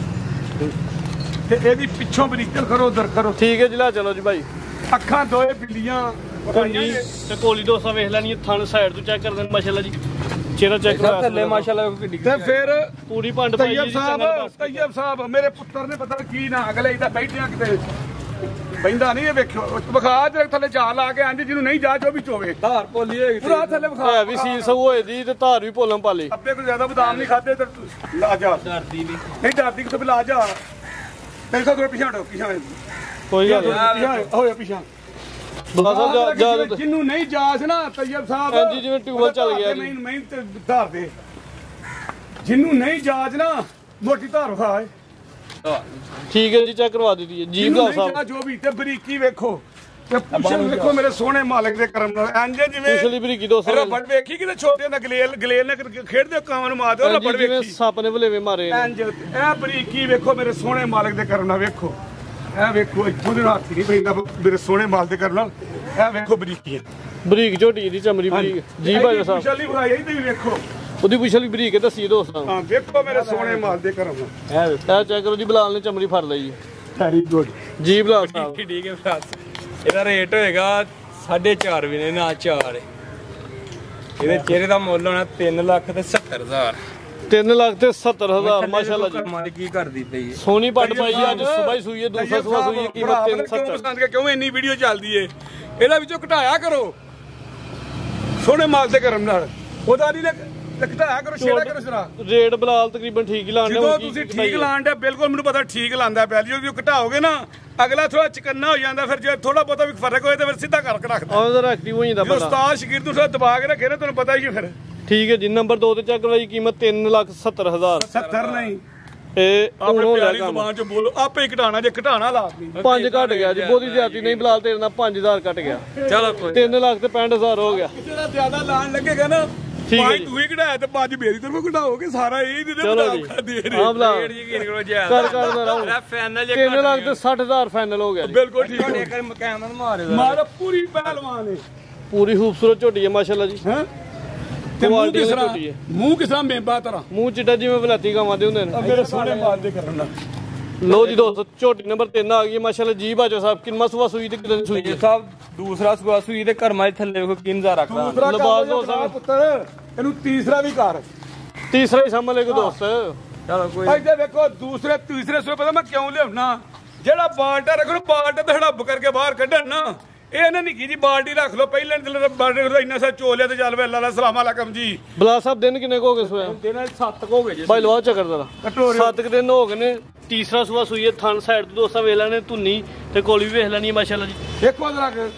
ਤੇ ਇਹਦੀ ਪਿੱਛੋਂ ਬਰੀਕਲ ਕਰੋ ਉਧਰ ਕਰੋ ਠੀਕ ਹੈ ਜੀ ਲਾ ਚਲੋ ਜੀ ਭਾਈ ਅੱਖਾਂ ਦੋਏ ਬਿੱਲੀਆਂ ਕੰਨੀ ਤੇ ਕੋਲੀ ਦੋਸਤਾਂ ਵੇਖ ਲੈਣੀ ਥਣ ਸਾਈਡ ਤੋਂ ਚੈੱਕ ਕਰਦੇ ਮਾਸ਼ਾਅੱਲਾ ਜੀ ਚਿਹਰਾ ਚੈੱਕ ਕਰਵਾ ਥੱਲੇ ਮਾਸ਼ਾਅੱਲਾ ਕਿੱਡੀ ਤੇ ਫਿਰ ਪੂਰੀ ਭੰਡ ਪਾਈ ਤੈਯਬ ਜੀ ਸਾਹਿਬ ਤੈਯਬ ਸਾਹਿਬ ਮੇਰੇ ਪੁੱਤਰ ਨੇ ਪਤਾ ਕੀ ਨਾ ਅਗਲੇ ਇਹਦਾ ਬੈਠਿਆ ਕਿਤੇ ਬੈਂਦਾ ਨਹੀਂ ਇਹ ਵੇਖਿਓ ਵਿਖਾ ਜੇ ਥੱਲੇ ਜਾ ਲਾ ਕੇ ਆਂਦੀ ਜਿਹਨੂੰ ਨਹੀਂ ਜਾ ਜੋ ਵੀ ਚੋਵੇ ਧਾਰ ਪੋਲੀ ਹੋਏਗੀ ਪੂਰਾ ਥੱਲੇ ਵਿਖਾ ਹੈ ਵੀ ਸੀਲ ਸਗੂ ਹੋਏ ਦੀ ਤੇ ਧਾਰ ਵੀ ਭੋਲਮ ਪਾਲੀ ਅੱਬੇ ਕੋਲ ਜ਼ਿਆਦਾ ਬਦਾਮ ਨਹੀਂ ਖਾਦੇ ਤੇ ਲਾ ਜਾ ਧਰਦੀ ਨਹੀਂ ਨਹੀਂ ਡਰਦੀ ਕਿਥੋਂ ਵੀ ਲਾ ਜਾ ਤੇਰੇ ਕੋਲ ਪਿਛਾਂ ਹਟੋ ਪਿਛਾਂ ਕੋਈ ਗੱਲ ਨਹੀਂ ਪਿਛਾਂ ਹੋਇਆ ਪਿਛਾਂ ਬਲਾ ਸਾਹਿਬ ਜਾ ਜਾ ਜਿਹਨੂੰ ਨਹੀਂ ਜਾਸ ਨਾ ਤੈਯਬ ਸਾਹਿਬ ਹਾਂਜੀ, ਜਿਵੇਂ ਟਿਊਬਵੈੱਲ ਚੱਲ ਗਿਆ ਜੀ। ਨਹੀਂ ਮੈਂ ਤੇ ਧਾਰ ਦੇ ਜਿਹਨੂੰ ਨਹੀਂ ਜਾਜ ਨਾ ਮੋਟੀ ਧਾਰ ਵਿਖਾ ਠੀਕ ਹੈ ਜੀ ਚੈੱਕ ਕਰਵਾ ਦਿੱਤੀ ਹੈ ਜੀ ਬਲਾ ਸਾਹਿਬ ਜੋ ਵੀ ਤੇ ਬਰੀਕੀ ਵੇਖੋ ਤੇ ਪੁੱਛਣ ਵੇਖੋ ਮੇਰੇ ਸੋਹਣੇ ਮਾਲਕ ਦੇ ਕਰਮ ਨਾਲ ਇੰਜ ਜਿਵੇਂ ਪਿਛਲੀ ਬਰੀਕੀ ਦੋਸਤਾਂ ਰਬੜ ਵੇਖੀ ਕਿਤੇ ਛੋਟੇ ਦਾ ਗਲੇਲ ਗਲੇਲ ਨੇ ਖੇਡਦੇ ਕਾਵਾਂ ਨੂੰ ਮਾਰਦੇ ਉਹ ਰਬੜ ਜਿਵੇਂ ਵੇਖੀ ਸੱਪ ਨੇ ਭਲੇਵੇਂ ਮਾਰੇ ਨੇ ਇੰਜ ਇਹ ਬਰੀਕੀ ਵੇਖੋ ਮੇਰੇ ਸੋਹਣੇ ਮਾਲਕ ਦੇ ਕਰਮ ਨਾਲ ਵੇਖੋ ਇਹ ਵੇਖੋ ਇੱਥੋਂ ਦੇ ਹੱਥ ਨਹੀਂ ਪੈਂਦਾ ਮੇਰੇ ਸੋਹਣੇ ਮਾਲ ਦੇ ਕਰਮ ਨਾਲ ਇਹ ਵੇਖੋ ਬਰੀਕੀ ਹੈ ਬਰੀਕ ਝੋਟੀ ਦੀ ਚਮੜੀ ਬਰੀਕ ਜੀ ਭਾਈ ਸਾਹਿਬ ਪੁਛਲੀ ਵਿਖਾਈ ਤੇ ਵੀ ਵੇਖੋ ਉਹਦੀ ਪਿਛਲੀ ਬਰੀਕ ਹੈ ਦੱਸੀ ਦੋਸਤਾਂ ਹਾਂ ਵੇਖੋ ਮੇਰੇ ਸੋਹਣੇ ਮਾਲ ਦੇ ਕਰਮ ਨਾਲ ਇਹ ਚੈੱਕ ਕਰੋ ਜੀ ਬਲਾਲ ਨੇ ਚਮੜੀ ਫੜ ਲਈ ਜੀ ਵੈਰੀ ਗੁੱਡ ਜੀ ਬਲਾਲ ਸਾਹਿਬ ਠੀਕ ਹੈ ਭਰਾ ਇਹਦਾ ਰੇਟ ਹੋਏਗਾ ਸਾਢੇ ਚਾਰ ਵੀ ਨੇ ਨਾ ਚਾਰ ਇਹਦੇ ਚਿਹਰੇ ਦਾ ਮੁੱਲ ਹੋਣਾ ਤਿੰਨ ਲੱਖ ਤੇ ਸੱਤਰ ਹਜ਼ਾਰ ਤਿੰਨ ਲੱਖ ਤੇ ਸੱਤਰ ਹਜ਼ਾਰ ਮਾਸ਼ਾਅੱਲਾ ਜੀ ਕਰਮਾਂ ਦੀ ਕੀ ਕਰਦੀ ਪਈ ਹੈ ਸੋਨੀ ਪੱਟ ਪਾਈ ਹੈ ਅੱਜ ਸਵੇਰ ਹੀ ਸੂਈ ਹੈ ਦੂਸਰਾ ਸਵੇਰ ਸੂਈ ਹੈ ਕੀਮਤ ਤਿੰਨ ਸੱਤਰ ਪਸੰਦ ਕੇ ਕਿਉਂ ਇੰਨੀ ਵੀਡੀਓ ਚੱਲਦੀ ਏ ਇਹਦਾ ਵਿੱਚੋਂ ਘਟਾਇਆ ਕਰੋ ਸੋਹਣੇ ਮਾਲ ਦੇ ਕਰਮ ਨਾਲ ਉਹਦਾ ਨਹੀਂ ਘਟਾਇਆ ਕਰੋ ਛੇੜਾ ਕਰੋ ਜਰਾ ਰੇਟ ਬਲਾਲ ਤਕਰੀਬਨ ਠੀਕ ਹੀ ਲਾਣ ਜਦੋਂ ਤੁਸੀਂ ਠੀਕ ਲਾਣ ਦੇ ਬਿਲਕੁਲ ਮੈਨੂੰ ਪਤਾ ਠੀਕ ਲਾਂਦਾ ਪਿਆ ਜਦੋਂ ਘਟਾਓਗੇ ਨਾ ਅਗਲਾ ਥੋੜਾ ਚਕੰਨਾ ਹੋ ਜਾਂਦਾ ਫਿਰ ਜੇ ਥੋੜਾ ਬਹੁਤਾ ਵੀ ਫਰਕ ਹੋਏ ਤਾਂ ਫਿਰ ਸਿੱਧਾ ਕਰਕੇ ਰੱਖਦਾ ਆਹ ਐਕਟਿਵ ਹੋ ਜਾਂਦਾ ਜਦੋਂ ਬੰਦਾ ਉਸਤਾਦ ਸ਼ਾਗਿਰਦ ਨੂੰ ਥੋੜਾ ਦਬਾ ਕੇ ਰੱਖੇ ਨਾ ਤੁਹਾਨੂੰ ਪਤਾ ਹੀ ਹੈ ਫਿਰ ਠੀਕ ਹੈ ਜੀ ਨੰਬਰ ਦੋ ਤੇ ਚੈੱਕ ਕਰਵਾਈ ਕੀਮਤ ਤਿੰਨ ਲੱਖ ਸੱਤਰ ਹਜ਼ਾਰ ਸੱਤਰ ਨਹੀਂ ਇਹ ਹੁਣ ਆਪਣੇ ਹੋ ਲਿਆ ਪਿਆਰੀ ਕੰਮ ਜ਼ੁਬਾਨ ਚ ਬੋਲੋ ਆਪੇ ਹੀ ਘਟਾਣਾ ਜੇ ਘਟਾਣਾ ਲਾ ਆਪਣੀ ਪੰਜ ਘਟ ਗਿਆ ਜੀ ਬਹੁਤੀ ਜ਼ਿਆਦੀ ਨਹੀਂ ਬਲਾਲ ਤੇਰੇ ਨਾਲ ਪੰਜ ਹਜ਼ਾਰ ਘਟ ਗਿਆ ਚਲੋ ਕੋਈ ਤਿੰਨ ਲੱਖ ਤੇ ਪੈਂਹਠ ਹਜ਼ਾਰ ਹੋ ਗਿਆ ਜਿਹੜਾ ਜ਼ਿਆਦਾ ਲਾਣ ਲੱਗੇਗਾ ਨਾ ਠੀਕ ਹੈ ਭਾਈ ਜੀ। ਤੂੰ ਹੀ ਘਟਾਇਆ ਤੇ ਪੰਜ ਮੇਰੀ ਤਰਫੋਂ ਘਟਾਓਗੇ ਸਾਰਾ ਇਹ ਨਹੀਂ ਚਲੋ ਜੀ ਦੇ ਹਾਂ ਬਲਾਲ ਰੇਟ ਯਕੀਨ ਕਰੋ ਜੀ ਕਰ ਕਰ ਨਾ ਰਹੋ ਫਾਈਨਲ ਜੇ ਤਿੰਨ ਲੱਖ ਤੇ ਸੱਠ ਹਜ਼ਾਰ ਫਾਈਨਲ ਹੋ ਗਿਆ ਜੀ ਬਿਲਕੁਲ ਠੀਕ ਤੁਹਾਡੇ ਹੈ ਕਰ ਮਕਾਨ ਨੂੰ ਮਾਰੇ ਮਾਰਾ ਪੂਰੀ ਪਹਿਲਵਾਨ ਹੈ ਪੂਰੀ ਖੂਬਸੂਰਤ ਝੋਟੀ ਹੈ ਮਾਸ਼ਾਅੱਲਾ ਜੀ ਹੈ ਤੇ ਮੂੰਹ ਕੁਆਲਿਟੀ ਕਿਸ ਦੀ ਤਰ੍ਹਾਂ ਝੋਟੀ ਹੈ ਮੂੰਹ ਕਿਸ ਤਰ੍ਹਾਂ ਮੇਂਬਾ ਤਰ੍ਹਾਂ ਮੂੰਹ ਚਿੱਟਾ ਜਿਵੇਂ ਬਲਾਤੀ ਗਾਵਾਂ ਦੇ ਹੁੰਦੇ ਨੇ ਮੇਰੇ ਸੋਹਣੇ ਮਾਲ ਦੇ ਕਰਨ ਨਾਲ ਲੋ ਜੀ ਦੋਸਤੋ ਝੋਟੀ ਨੰਬਰ ਤਿੰਨ ਆ ਗਈ ਹੈ ਮਾਸ਼ਾਅੱਲਾ ਜੀ ਬਾਜੋ ਸਾਹਿਬ ਕਿੰਨਾ ਸੁਆ ਸੂਈ ਤੇ ਕਿੰਨੀ ਸੂਈ ਜੀ ਹੈ ਸਾਹਿਬ ਦੂਸਰਾ ਸੁਆ ਸੂਈ ਤੇ ਕਰਮਾਂ ਦੇ ਥੱਲੇ ਵੇਖੋ ਕਿੰਨ ਹਜ਼ਾਰ ਰੱਖਦਾ ਦੂਸਰਾ ਲਬਾਸ ਲਬਾਸ ਦੋ ਪੁੱਤਰ ਇਹਨੂੰ ਤੀਸਰਾ ਵੀ ਕਰ ਤੀਸਰਾ ਹੀ ਸਾਹਮਣੇ ਕੋ ਦੋਸਤ ਚਲੋ ਕੋਈ ਇੱਥੇ ਵੇਖੋ ਦੂਸਰੇ ਤੀਸਰੇ ਸੂਏ ਪਤਾ ਮੈਂ ਕਿਉਂ ਲਿਆਉਣਾ ਜਿਹੜਾ ਬਾਲਟਾ ਰੱਖੋ ਨਾ ਬਾਲਟਾ ਤੇ ਹੜੱਬ ਕਰਕੇ ਬਾਹਰ ਕੱਢਣ ਨਾ ਇਹ ਨਾ ਨਿੱਕੀ ਜੀ ਬਾਲਟੀ ਰੱਖ ਲਓ ਪਹਿਲਾਂ ਦਿਲ ਬਾਲਟੇ ਦਾ ਇੰਨਾ ਸਾ ਚੋਲਿਆ ਤੇ ਚੱਲ ਵੇ ਅੱਲਾ ਦਾ ਸਲਾਮ ਅਲੈਕਮ ਜੀ ਬਲਾ ਸਾਹਿਬ ਦਿਨ ਕਿੰਨੇ ਕੋ ਹੋ ਗਏ ਸੋਇਆ ਦਿਨਾਂ ਸੱਤ ਹੋ ਗਏ ਜੀ ਭਾਈ ਲਵਾ ਚੱਕਰ ਜ਼ਰਾ ਕੱਟੋ ਸੱਤ ਕੁ ਦਿਨ ਹੋ ਗਏ ਨੇ ਤੀਸਰਾ ਸੂਆ ਸੂਈ ਹੈ ਥਣ ਸਾਈਡ ਤੋਂ ਦੋਸਤਾਂ ਵੇਖ ਲੈਣੇ ਧੁੰਨੀ ਤੇ ਕੋਲੀ ਵੀ ਵੇਖ ਲੈਣੀ ਹੈ ਮਾਸ਼ਾਅੱਲਾ ਜੀ ਦੇਖੋ ਜਰਾ ਕਿ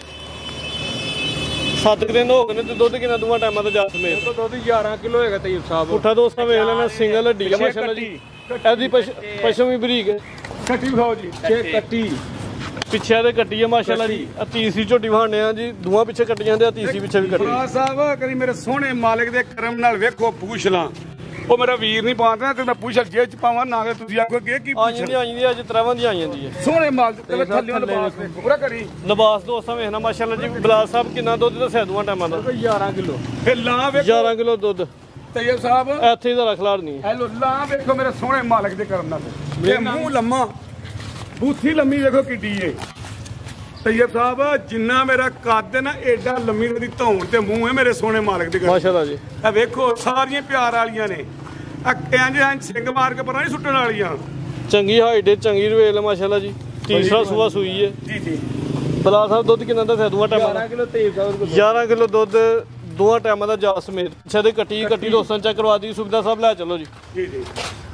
ਸੱਤ ਕੁ ਦਿਨ ਹੋ ਗਏ ਨੇ ਤੇ ਦੁੱਧ ਕਿੰਨਾ ਦੋਵਾਂ ਟਾਈਮਾਂ ਦਾ ਜਾ ਸਮੇਤ ਤੋਂ ਦੁੱਧ ਗਿਆਰਾਂ ਕਿਲੋ ਹੋਏਗਾ ਤੈਯਬ ਸਾਹਿਬ ਪੁੱਠਾ ਦੋਸਤਾਂ ਵੇਖ ਲੈਣਾ ਸਿੰਗਲ ਹੱਡੀ ਹੈ ਮਾਸ਼ਾਅੱਲਾ ਜੀ ਇਹਦੀ ਪਸ਼ਮ ਵੀ ਬਰੀਕ ਹੈ ਕੱਟੀ ਵਿਖਾਓ ਜੀ ਛੇ ਕੱਟੀ ਪਿੱਛੇ ਦੇ ਕੱਟੀ ਹੈ ਮਾਸ਼ਾਅੱਲਾ ਜੀ ਆ ਤੀਸਰੀ ਝੋਟੀ ਵਹਾਣੇ ਆ ਜੀ ਦੋਵਾਂ ਪਿੱਛੇ ਕੱਟੀਆਂ ਤੇ ਆ ਤੀਸਰੀ ਪਿੱਛੇ ਵੀ ਕੱਟੀ ਬੜਾ ਸਾਹਿਬ ਕਰੀ ਮੇਰੇ ਸੋਹਣੇ ਮਾਲਕ ਦੇ ਕਰਮ ਨਾਲ ਵੇਖੋ ਪੁੱਛ ਲਾਂ ਉਹ ਮੇਰਾ ਵੀਰ ਨਹੀਂ ਪਾਉਂਦਾ ਤੇ ਮੈਂ ਪੁੱਛ ਜੇਬ ਚ ਪਾਵਾਂ ਨਾ ਕਿ ਤੁਸੀਂ ਆਖੋ ਕਿ ਕੀ ਆ ਪੁੱਛ ਜਾਂਦੀ ਆ ਜਾਂਦੀ ਅੱਜ ਤਰਾਵਾਂ ਦੀ ਆ ਜਾਂਦੀ ਹੈ ਸੋਹਣੇ ਮਾਲ ਦੇ ਥੱਲੇ ਲਬਾਸ ਵੇਖੋ ਪੂਰਾ ਕਰੀ ਲਿਬਾਸ ਦੋਸਤਾਂ ਵੇਖਣਾ ਮਾਸ਼ਾਅੱਲਾ ਜੀ ਬਲਾਲ ਸਾਹਿਬ ਕਿੰਨਾ ਦੁੱਧ ਦੱਸਿਆ ਦੋਵਾਂ ਟਾਈਮਾਂ ਦਾ ਗਿਆਰਾਂ ਕਿਲੋ ਫਿਰ ਲਾਂ ਵੇਖੋ ਗਿਆਰਾਂ ਕਿਲੋ ਦੁੱਧ ਤੈਯਬ ਸਾਹਿਬ ਇੱਥੇ ਹੀ ਦਾ ਰਖਲਾੜ ਨਹੀਂ ਹੈ ਹੈਲੋ ਲਾਂ ਵੇਖੋ ਮੇਰੇ ਸੋਹਣੇ ਮਾਲਕ ਦੇ ਕਰਮ ਨਾਲ ਇਹ ਮੂੰਹ ਲੰਮਾ ਬੂਥੀ ਲੰਮੀ ਵੇਖੋ ਕਿੱਡੀ ਏ ਤੈयब ਸਾਹਿਬ ਜਿੰਨਾ ਮੇਰਾ ਕੱਦ ਹੈ ਨਾ ਏਡਾ ਲੰਮੀ ਉਹਦੀ ਧੌਣ ਤੇ ਮੂੰਹ ਹੈ ਮੇਰੇ ਸੋਹਣੇ ਮਾਲਕ ਦੇ ਘਰ। ਮਾਸ਼ਾਅੱਲਾ ਜੀ ਆ ਵੇਖੋ ਸਾਰੀਆਂ ਪਿਆਰ ਵਾਲੀਆਂ ਨੇ ਆ ਇੰਜ ਇੰਜ ਸਿੰਘ ਮਾਰ ਕੇ ਪਰਾਂ ਨਹੀਂ ਸੁੱਟਣ ਵਾਲੀਆਂ। ਚੰਗੀ ਹਾਈਟ ਹੈ ਚੰਗੀ ਰਵੇਲ ਹੈ ਮਾਸ਼ਾਅੱਲਾ ਜੀ। ਤੀਸਰਾ ਸੂਆ ਸੂਈ ਹੈ ਜੀ ਜੀ। ਬਲਾ ਸਾਹਿਬ ਦੁੱਧ ਕਿੰਨਾ ਦਾ ਦੋਵਾਂ ਟਾਈਮਾਂ ਦਾ? ਕਿਲੋ ਤੇਜ਼ ਸਾਹਿਬ ਗਿਆਰਾਂ ਕਿਲੋ ਦੁੱਧ ਦੋਵਾਂ ਟਾਈਮਾਂ ਦਾ ਜਾ ਸਮੇਤ। ਅੱਛਾ ਤੇ ਕੱਟੀ ਕੱਟੀ ਦੋਸਤਾਂ ਚੈੱਕ ਕਰਵਾ ਦੀ ਸੁਬਿਦਾ ਸਾਹਿਬ ਲੈ ਚਲੋ ਜੀ। ਜੀ ਜੀ।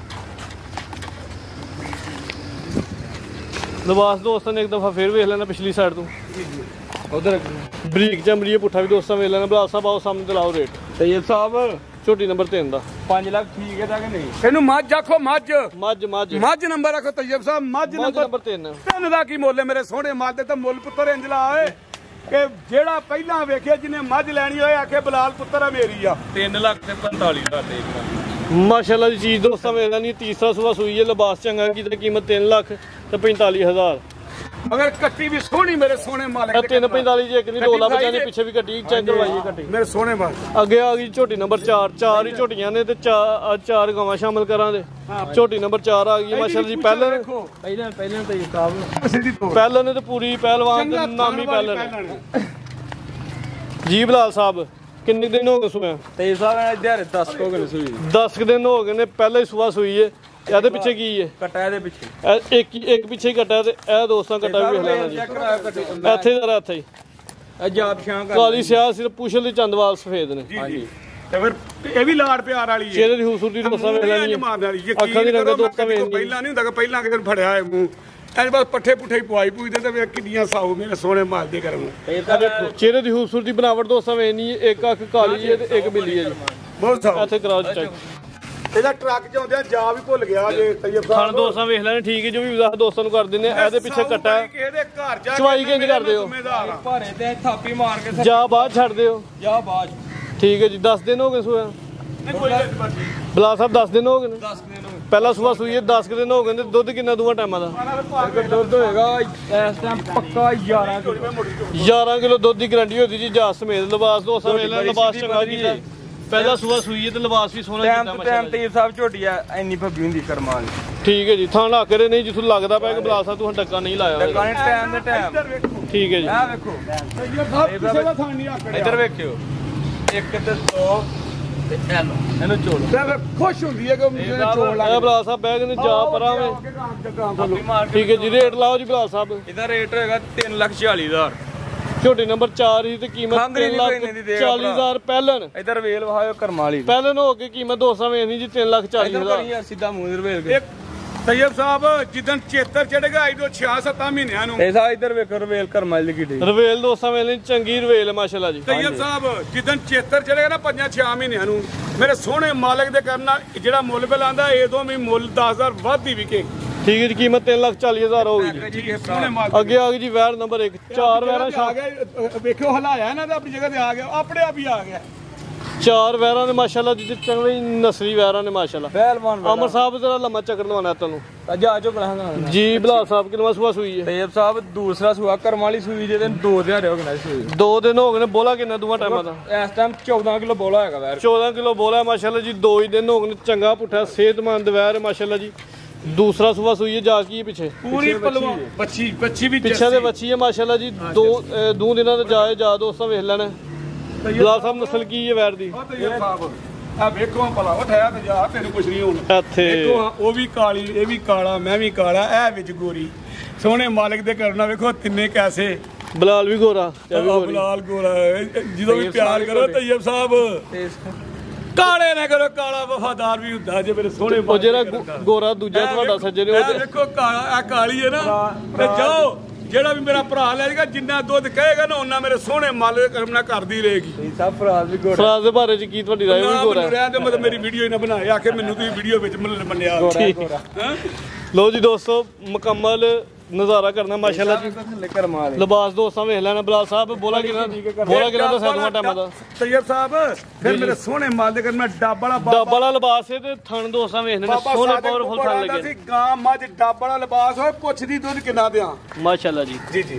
ਲਿਬਾਸ ਦੋਸਤਾਂ ਨੇ ਇੱਕ ਦਫਾ ਫੇਰ ਵੇਖ ਲੈਣਾ ਪਿਛਲੀ ਸਾਈਡ ਤੋਂ। ਉਧਰ ਬਰੀਕ ਚਮੜੀ ਪੁੱਠਾ ਵੀ ਦੋਸਤਾਂ ਵੇਖ ਲੈਣਾ। ਬਲਾ ਸਾਹਿਬ ਆਓ ਸਾਹਮਣੇ ਤੇ ਲਾਓ ਰੇਟ। ਤੇਜ਼ ਸਾਹਿਬ ਝੋਟੀ ਨੰਬਰ ਤਿੰਨ ਦਾ ਪੰਜ ਲੱਖ ਠੀਕ ਹੈ ਤਾਂ ਕਿ ਨਹੀਂ? ਇਹਨੂੰ ਮੱਝ ਆਖੋ ਮੱਝ ਮੱਝ ਮੱਝ ਮੱਝ ਨੰਬਰ ਆਖੋ ਤैयब ਸਾਹਿਬ ਮੱਝ ਮੱਝ ਨੰਬਰ ਨੰਬਰ ਤਿੰਨ। ਤਿੰਨ ਦਾ ਕੀ ਮੁੱਲ ਹੈ ਮੇਰੇ ਸੋਹਣੇ ਮਾਲ ਦੇ ਤਾਂ ਮੁੱਲ ਪੁੱਤਰ ਇੰਜ ਲਾ ਓਏ ਕਿ ਜਿਹੜਾ ਪਹਿਲਾਂ ਵੇਖਿਆ ਜਿਹਨੇ ਮੱਝ ਲੈਣੀ ਹੋਏ ਆਖੇ ਬਲਾਲ ਪੁੱਤਰ ਆ ਮੇਰੀ ਆ। ਤਿੰਨ ਲੱਖ ਤੇ ਪੰਤਾਲੀ ਹਜ਼ਾਰ ਦੇ ਮਾਸ਼ਾਅੱਲਾ ਦੀ ਚੀਜ਼ ਦੋਸਤਾਂ ਵੇਖ ਲੈਣੀ। ਤੀਸਰਾ ਸੂਆ ਸੂਈ ਹੈ। ਲਿਬਾਸ ਚੰਗਾ ਕੀ ਤੇ ਕੀਮਤ ਤਿੰਨ ਲੱਖ ਤੇ ਪੈਂਤਾਲੀ ਹਜ਼ਾਰ। ਮਗਰ ਕੱਟੀ ਵੀ ਸੋਹਣੀ ਮੇਰੇ ਸੋਹਣੇ ਮਾਲਕ ਇਹ ਦੇ ਤਿੰਨ ਪੈਂਤਾਲੀ ਜੇ ਇੱਕ ਨਹੀਂ ਰੋਲਾ ਬਚਾਣੇ ਪਿੱਛੇ ਵੀ ਕੱਟੀ ਚੈੱਕ ਕਰਵਾਈਏ ਕੱਟੀ। ਮੇਰੇ ਸੋਹਣੇ ਮਾਲ ਅੱਗੇ ਆ ਗਈ ਝੋਟੀ ਨੰਬਰ ਚਾਰ। ਚਾਰ ਹੀ ਝੋਟੀਆਂ ਨੇ ਤੇ ਚਾਰ ਚਾਰ ਗਾਵਾਂ ਸ਼ਾਮਲ ਕਰਾਂਗੇ। ਝੋਟੀ ਨੰਬਰ ਚਾਰ ਆ ਗਈ ਮਾਸ਼ਾਅੱਲਾ ਜੀ। ਪਹਿਲਾਂ ਦੇਖੋ ਪਹਿਲਾਂ ਪਹਿਲਾਂ ਤੇਜ਼ ਸਾਹਿਬ ਸਿੱਧੀ ਤੋਰ ਪਹਿਲਾਂ ਨੇ ਤੇ ਪੂਰੀ ਪਹਿਲਵਾਨ ਤੇ ਨਾਮੀ ਪਹਿਲਾਂ ਨੇ ਜੀ। ਬਲਾਲ ਸਾਹਿਬ ਕਿੰਨੇ ਦਿਨ ਹੋ ਗਏ ਸੁਣਿਆ? ਤੇਜ਼ ਸਾਹਿਬ ਦਿਹਾੜੇ ਦਸ ਹੋ ਗਏ ਸੂਈ ਦਸ ਕੁ ਦਿਨ ਹੋ ਗਏ ਨੇ। ਪਹਿਲਾਂ ਹੀ ਸੁਆ ਸੂਈ ਹੈ। ਇਹਦੇ ਪਿੱਛੇ ਕੀ ਹੈ? ਕਟਾ ਇਹਦੇ ਪਿੱਛੇ ਇਹ ਇੱਕ ਇੱਕ ਪਿੱਛੇ ਹੀ ਕੱਟਾ ਤੇ ਇਹ ਦੋਸਤਾਂ ਕੱਟਾ ਵੀ ਵੇਖ ਲੈਣਾ ਜੀ। ਚੈੱਕ ਕਰਾਇਆ ਕੱਟੀ ਇੱਥੇ ਜਰਾ ਇੱਥੇ ਹੀ ਇਹ ਜਾਪ ਸ਼ਾਂ ਕਰ ਕਾਲੀ ਸਿਆਹ ਸਿਰਫ ਪੁੱਛਲ ਦੀ ਚੰਦਵਾਲ ਸਫੇਦ ਨੇ। ਜੀ ਜੀ। ਤੇ ਫਿਰ ਇਹ ਵੀ ਲਾੜ ਪਿਆਰ ਵਾਲੀ ਹੈ। ਚਿਹਰੇ ਦੀ ਖੂਬਸੂਰਤੀ ਦੋਸਤਾਂ ਵੇਖ ਲੈਣੀ ਹੈ। ਅੱਖਾਂ ਦੀ ਰੰਗਤ ਦੋਸਤਾਂ ਵੇਖ ਲੈਣੀ। ਪਹਿਲਾਂ ਨਹੀਂ ਹੁੰਦਾ ਕਿ ਪਹਿਲਾਂ ਕਿਸੇ ਨੂੰ ਫੜਿਆ ਹੈ ਮੂੰਹ ਐਂ ਬਸ ਪੱਠੇ ਪੁੱਠੇ ਹੀ ਪਵਾਈ ਪੂਜਦੇ ਤੇ ਵੇਖ ਕਿੰਨੀਆਂ ਸਾਊ ਮੇਰੇ ਸੋਹਣੇ ਮਾਲ ਦੇ ਕਰਨ। ਚਿਹਰੇ ਦੀ ਖੂਬਸੂਰਤੀ ਬਣਾਵਟ ਦੋਸਤਾਂ ਵੇਖ ਨਹੀਂ। ਇੱਕ ਅੱਖ ਕਾਲੀ ਹੈ ਤੇ ਇੱਕ ਬਿੱਲੀ ਹੈ ਜੀ। ਬਹੁਤ ਸਾਊ। ਇੱਥੇ ਕਰਾਓ ਚੈੱਕ। ਇਹਦਾ ਟਰੱਕ ਚ ਆਉਂਦਿਆਂ ਜਾ ਵੀ ਭੁੱਲ ਗਿਆ ਜੇ ਤैयब ਖਾਣ ਸਾਹਿਬ। ਦੋਸਤਾਂ ਵੇਖ ਲੈਣੇ ਠੀਕ ਹੈ ਜੋ ਵੀ ਵਿਦਾਹ ਦੋਸਤਾਂ ਨੂੰ ਕਰ ਦਿੰਦੇ ਆ। ਇਹਦੇ ਪਿੱਛੇ ਕੱਟਾ ਹੈ। ਕਿਸੇ ਦੇ ਘਰ ਜਾ ਚਵਾਈ ਕਿੰਝ ਕਰਦੇ ਹੋ? ਜ਼ਿੰਮੇਦਾਰ ਆ। ਭਾਰੇ ਤੇ ਥਾਪੀ ਮਾਰ ਕੇ ਜਾ ਬਾਅਦ ਛੱਡ ਦਿਓ। ਜਾ ਬਾਜ ਠੀਕ ਹੈ ਜੀ। ਦਸ ਦਿਨ ਹੋ ਗਏ ਸੂਆ। ਨਹੀਂ ਕੋਈ ਨਹੀਂ ਬਲਾ ਸਾਹਿਬ ਦਸ ਦਿਨ ਹੋ ਗਏ ਨੇ। ਦਸ ਦਿਨ ਹੋ ਪਹਿਲਾ ਸੂਆ ਸੂਈ ਹੈ। ਦਸ ਦਿਨ ਹੋ ਗਏ ਨੇ। ਦੁੱਧ ਕਿੰਨਾ ਦੋਵਾਂ ਟਾਈਮਾਂ ਦਾ? ਗਏ ਦੁੱਧ ਹੋਏਗਾ ਇਸ ਟਾਈਮ ਪੱਕਾ ਗਿਆਰਾਂ ਕਿਲੋ ਗਿਆਰਾਂ ਕਿਲੋ ਦੁੱਧ ਦੀ ਗਰੰਟੀ ਹੁੰਦੀ ਜੀ। ਜਾ ਸਮੇਤ ਲਿਬਾਸ ਦੋਸਤਾਂ ਵੇਖ ਲੈਣ। ਲਿਬਾਸ ਚੰਗਾ ਕੀਤਾ। ਪਹਿਲਾ ਸੂਆ ਸੂਈ ਹੈ ਤੇ ਲਿਬਾਸ ਵੀ ਸੋਹਣਾ ਟਾਈਮ ਕੀਤਾ ਤੇ ਮਾਸ਼ਾਅੱਲਾ ਟਾਈਮ ਤੇਜ਼ ਸਾਹਿਬ ਝੋਟੀ ਆ ਇੰਨੀ ਭੱਬੀ ਹੁੰਦੀ ਕਰਮਾਨ ਠੀਕ ਹੈ ਜੀ। ਥਾਂ ਲਾ ਕੇ ਨਹੀਂ ਜਿੱਥੋਂ ਲੱਗਦਾ ਪਿਆ ਕਿ ਬਲਾ ਸਾਹਿਬ ਤੁਹਾਨੂੰ ਟੱਕਾ ਨਹੀਂ ਲਾਇਆ ਹੋਇਆ। ਦੁਕਾਨ ਟਾਈਮ ਦੇ ਟਾਈਮ ਇੱਧਰ ਵੇਖੋ ਠੀਕ ਹੈ ਜੀ। ਆ ਵੇਖੋ ਤैयब ਸਾਹਿਬ ਕਿਸੇ ਦਾ ਥਾਂ ਨਹੀਂ ਆਕੜਿਆ। ਇੱਧਰ ਵੇਖਿਓ ਇੱਕ ਤੇ ਦੋ ਤੇ ਐਲੋ ਇਹਨੂੰ ਚੋਲੋ ਤੇ ਫਿਰ ਖੁਸ਼ ਹੁੰਦੀ ਹੈ ਕਿ ਮੈਨੂੰ ਚੋਣ ਲੱਗ ਇਹ ਬਲਾ ਸਾਹਿਬ ਬੈਗ ਨੇ ਜਾ ਪਰਾਵੇਂ। ਥਾਪੀ ਮਾਰ ਕੇ ਠੀਕ ਹੈ ਜੀ। ਰੇਟ ਲਾਓ ਜੀ ਬਲਾ ਸਾਹਿਬ। ਇਹਦਾ ਰੇਟ ਹੋਏਗਾ ਤਿੰਨ ਲੱਖ ਚਾਲੀ ਹਜ਼ਾਰ। ਝੋਟੀ ਨੰਬਰ ਚਾਰ ਹੀ ਤੇ ਕੀਮਤ ਖੰਘ ਤਿੰਨ ਨਹੀਂ ਲੱਖ ਕੋਈ ਨਹੀਂ ਦੀ ਦੇਗਾ ਚਾਲੀ ਹਜ਼ਾਰ ਪਹਿਲਨ। ਇੱਧਰ ਵੇਲ ਵਹਾਇਓ ਕਰਮਾਂ ਵਾਲੀ ਪਹਿਲਨ ਹੋ ਕੇ ਕੀਮਤ ਦੋਸਤਾਂ ਵੇਚਣੀ ਜੀ ਤਿੰਨ ਲੱਖ ਚਾਲੀ ਇੱਧਰ ਹਜ਼ਾਰ। ਕਰੀ ਯਾਰ ਸਿੱਧਾ ਮੂੰਹ ਦੇ ਵੇਲ ਕੇ ਇੱਕ ਤैयब ਸਾਹਿਬ ਜਿੱਦਣ ਚੇਤਰ ਚੜੇਗਾ ਆਈ ਦੋ ਛੇ ਸੱਤ ਮਹੀਨਿਆਂ ਨੂੰ। ਇਹ ਸਾਹਿਬ ਇੱਧਰ ਵੇਖੋ ਰਵੇਲ ਕਰਮਾਂ ਵਾਲੀ ਲੱਗੀ ਢੀ ਰਵੇਲ ਦੋਸਤਾਂ ਵੇਲੇ ਚੰਗੀ ਰਵੇਲ ਹੈ ਮਾਸ਼ਾਅੱਲਾ ਜੀ। ਤैयब ਸਾਹਿਬ ਜਿੱਦਣ ਚੇਤਰ ਚੜੇਗਾ ਨਾ ਪੰਜਾਂ ਛੇ ਮਹੀਨਿਆਂ ਨੂੰ ਮੇਰੇ ਸੋਹਣੇ ਮਾਲਕ ਦੇ ਕਰਨਾ ਜਿਹੜਾ ਮੁੱਲ ਬਿਲਾਂਦਾ ਇਹਦੋਂ ਵੀ ਮੁੱਲ ਦਸ ਹਜ਼ਾਰ ਵੱਧ ਹੀ ਵਿਕੇ। ਠੀਕ ਹੈ ਜੀ। ਕੀਮਤ ਤਿੰਨ ਲੱਖ ਚਾਲੀ ਹਜ਼ਾਰ ਹੋਊਗੀ ਜੀ। ਸੋਹਣੇ ਮਾਲ ਅੱਗੇ ਆ ਗਈ ਜੀ ਵੈਰ ਨੰਬਰ ਇੱਕ। ਚਾਰ ਵੈਰਾਂ ਆ ਸ਼ਾ ਗਿਆ ਵੇਖਿਓ ਹਲਾਇਆ ਨਾ ਤੇ ਆਪਣੀ ਜਗ੍ਹਾ ਤੇ ਆ ਗਿਆ ਆਪਣੇ ਆਪ ਹੀ ਆ ਗਿਆ। ਚਾਰ ਵੈਰਾਂ ਨੇ ਮਾਸ਼ਾਅੱਲਾ ਜੀ। ਚੰਗੀ ਨਸਲੀ ਵੈਰਾਂ ਨੇ ਮਾਸ਼ਾਅੱਲਾ। ਪਹਿਲਵਾਨ ਅਮਰ ਸਾਹਿਬ ਜਰਾ ਲੰਮਾ ਚੱਕਰ ਲਵਾਉਣਾ ਤੁਹਾਨੂੰ ਜਾ ਚੋ ਕਲਾਂਗਾ ਜੀ। ਬਲਾ ਸਾਹਿਬ ਕਿੰਨਾ ਸੂਆ ਸੂਈ ਹੈ? ਤੈयब ਸਾਹਿਬ ਦੂਸਰਾ ਸੁਆ ਕਰਮਾਂ ਵਾਲੀ ਸੂਈ ਜਿਹਦੇ ਦੋ ਦਿਹਾੜੇ ਹੋ ਗਏ ਨਾ ਸੂਈ ਦੋ ਦਿਨ ਹੋ ਗਏ ਨੇ। ਬੋਲਾ ਕਿੰਨਾ ਦੋਵਾਂ ਟਾਈਮਾਂ ਦਾ? ਇਸ ਟਾਈਮ ਚੌਦਾਂ ਕਿਲੋ ਬੋਲਾ ਹੈਗਾ ਵੈਰ ਚੌਦਾਂ ਕਿਲੋ ਬੋਲਾ ਮਾਸ਼ਾਅੱਲਾ ਜੀ। ਦੋ ਹੀ ਦਿਨ ਹੋ ਗਏ ਨੇ। ਚੰਗਾ ਪੁੱਠਾ ਸਿਹਤਮੰਦ ਵੈਰ ਮਾਸ਼ਾਅੱਲਾ ਜੀ। ਦੂਸਰਾ ਸੂਆ ਸੂਈ ਹੈ। ਜਾ ਕੀ ਪਿੱਛੇ ਪੂਰੀ ਪਲਵਾ ਬੱਚੀ ਬੱਚੀ ਵੀ ਪਿੱਛੇ ਦੇ ਬੱਚੀ ਹੈ ਮਾਸ਼ਾਅੱਲਾ ਜੀ। ਦੋ ਅਹ ਦੋ ਦਿਨਾਂ ਦਾ ਜਾਏ ਜਾ ਦੋਸਤਾਂ ਵੇਖ ਲੈਣਾ। ਬਲਾ ਸਾਹਿਬ ਨਸਲ ਕੀ ਹੈ ਵੈਰ ਦੀ? ਤैयब ਸਾਹਿਬ ਆ ਵੇਖੋ ਭਲਾ ਉਠਾਇਆ ਤੇ ਜਾ ਤੈਨੂੰ ਕੁਛ ਨਹੀਂ ਹੋਣਾ। ਇੱਥੇ ਦੇਖੋ ਹਾਂ, ਉਹ ਵੀ ਕਾਲੀ ਇਹ ਵੀ ਕਾਲਾ ਮੈਂ ਵੀ ਕਾਲਾ ਇਹ ਵਿੱਚ ਗੋਰੀ ਸੋਹਣੇ ਮਾਲਕ ਦੇ ਕਰਨਾ ਵੇਖੋ ਤਿੰਨੇ ਕੈਸੇ। ਬਲਾਲ ਵੀ ਗੋਰਾ ਇਹ ਵੀ ਆਹ ਗੋਰੀ। ਬਲਾਲ ਗੋਰਾ ਇਹ ਜਦੋਂ ਵੀ ਪਿਆਰ ਕਰੋ ਤैयब ਸਾਹਿਬ ਕਾਲੇ ਨਾ ਕਰੋ। ਕਾਲਾ ਵਫਾਦਾਰ ਵੀ ਹੁੰਦਾ ਜੇ ਮੇਰੇ ਸੋਹਣੇ ਉਹ ਜਿਹੜਾ ਗੋ- ਗੋਰਾ ਦੂਜਾ ਤੁਹਾਡਾ ਸੱਜਣ ਇਹ ਉਹ ਵੇਖੋ ਕਾਲਾ ਆ ਕਾਲੀ ਹੈ ਨਾ ਤੇ ਜਾਓ ਜਿਹੜਾ ਵੀ ਮੇਰਾ ਭਰਾ ਲੈ ਜਾਏਗਾ ਜਿੰਨਾ ਦੁੱਧ ਕਹੇਗਾ ਨਾ ਉਹਨਾਂ ਮੇਰੇ ਸੋਹਣੇ ਮਾਲਕ ਦੇ ਕਰਮ ਨਾਲ ਕਰਦੀ ਰਹੇਗੀ। ਇਹ ਸਭ ਫਰਾਜ਼ ਵੀ ਗੋੜਾ ਫਰਾਜ਼ ਦੇ ਬਾਰੇ ਚ ਕੀ ਤੁਹਾਡੀ ਰਾਏ? ਉਹ ਵੀ ਨਾ ਗੋਰਾ ਮੈਨੂੰ ਰਹਿਣ ਦੇ ਮਤਲਬ ਮੇਰੀ ਵੀਡੀਓ ਹੀ ਨਾ ਬਣਾਏ ਆਖੇ ਮੈਨੂੰ ਤੁਸੀਂ ਵੀਡੀਓ ਵਿੱਚ ਮੰਨਿਆ। ਠੀਕ। ਹੈਂ? ਲੋ ਜੀ ਦੋਸਤੋ ਮੁਕੰਮਲ ਨਜ਼ਾਰਾ ਕਰਨਾ ਮਾਸ਼ਾਅੱਲਾ ਜੀ। ਥੱਲੇ ਕਰਮਾਂ ਵਾਲੀ ਲਿਬਾਸ ਦੋਸਤਾਂ ਵੇਖ ਲੈਣਾ। ਬਲਾਲ ਸਾਹਿਬ ਬੋਲਾ ਕਿੰਨਾ ਬੋਲਾ ਕਿੰਨਾ ਦਾ ਸੈਦਵਾ ਟਾਈਮ ਦਾ? ਤैयब ਸਾਹਿਬ ਫਿਰ ਮੇਰੇ ਸੋਹਣੇ ਮਾਲ ਦੇ ਕਰ ਮੈਂ ਡੱਬ ਵਾਲਾ ਡੱਬ ਵਾਲਾ ਲਿਬਾਸ ਹੈ ਤੇ ਥਣ ਦੋਸਤਾਂ ਵੇਖਣੇ ਨੇ ਬਾਬਾ ਸੋਹਣੇ ਸਾਦਿਕ ਪਾਵਰਫੁਲ ਉੱਪਰ ਥਣ ਆਉਂਦਾ ਲੱਗੇ ਸੀ ਗਾਂ ਮੱਝ ਡੱਬ ਵਾਲਾ ਲਿਬਾਸ ਹੋਏ ਪੁੱਛਦੀ ਦੁੱਧ ਕਿੰਨਾ ਦਿਆਂ। ਮਾਸ਼ਾਅੱਲਾ ਜੀ। ਜੀ ਜੀ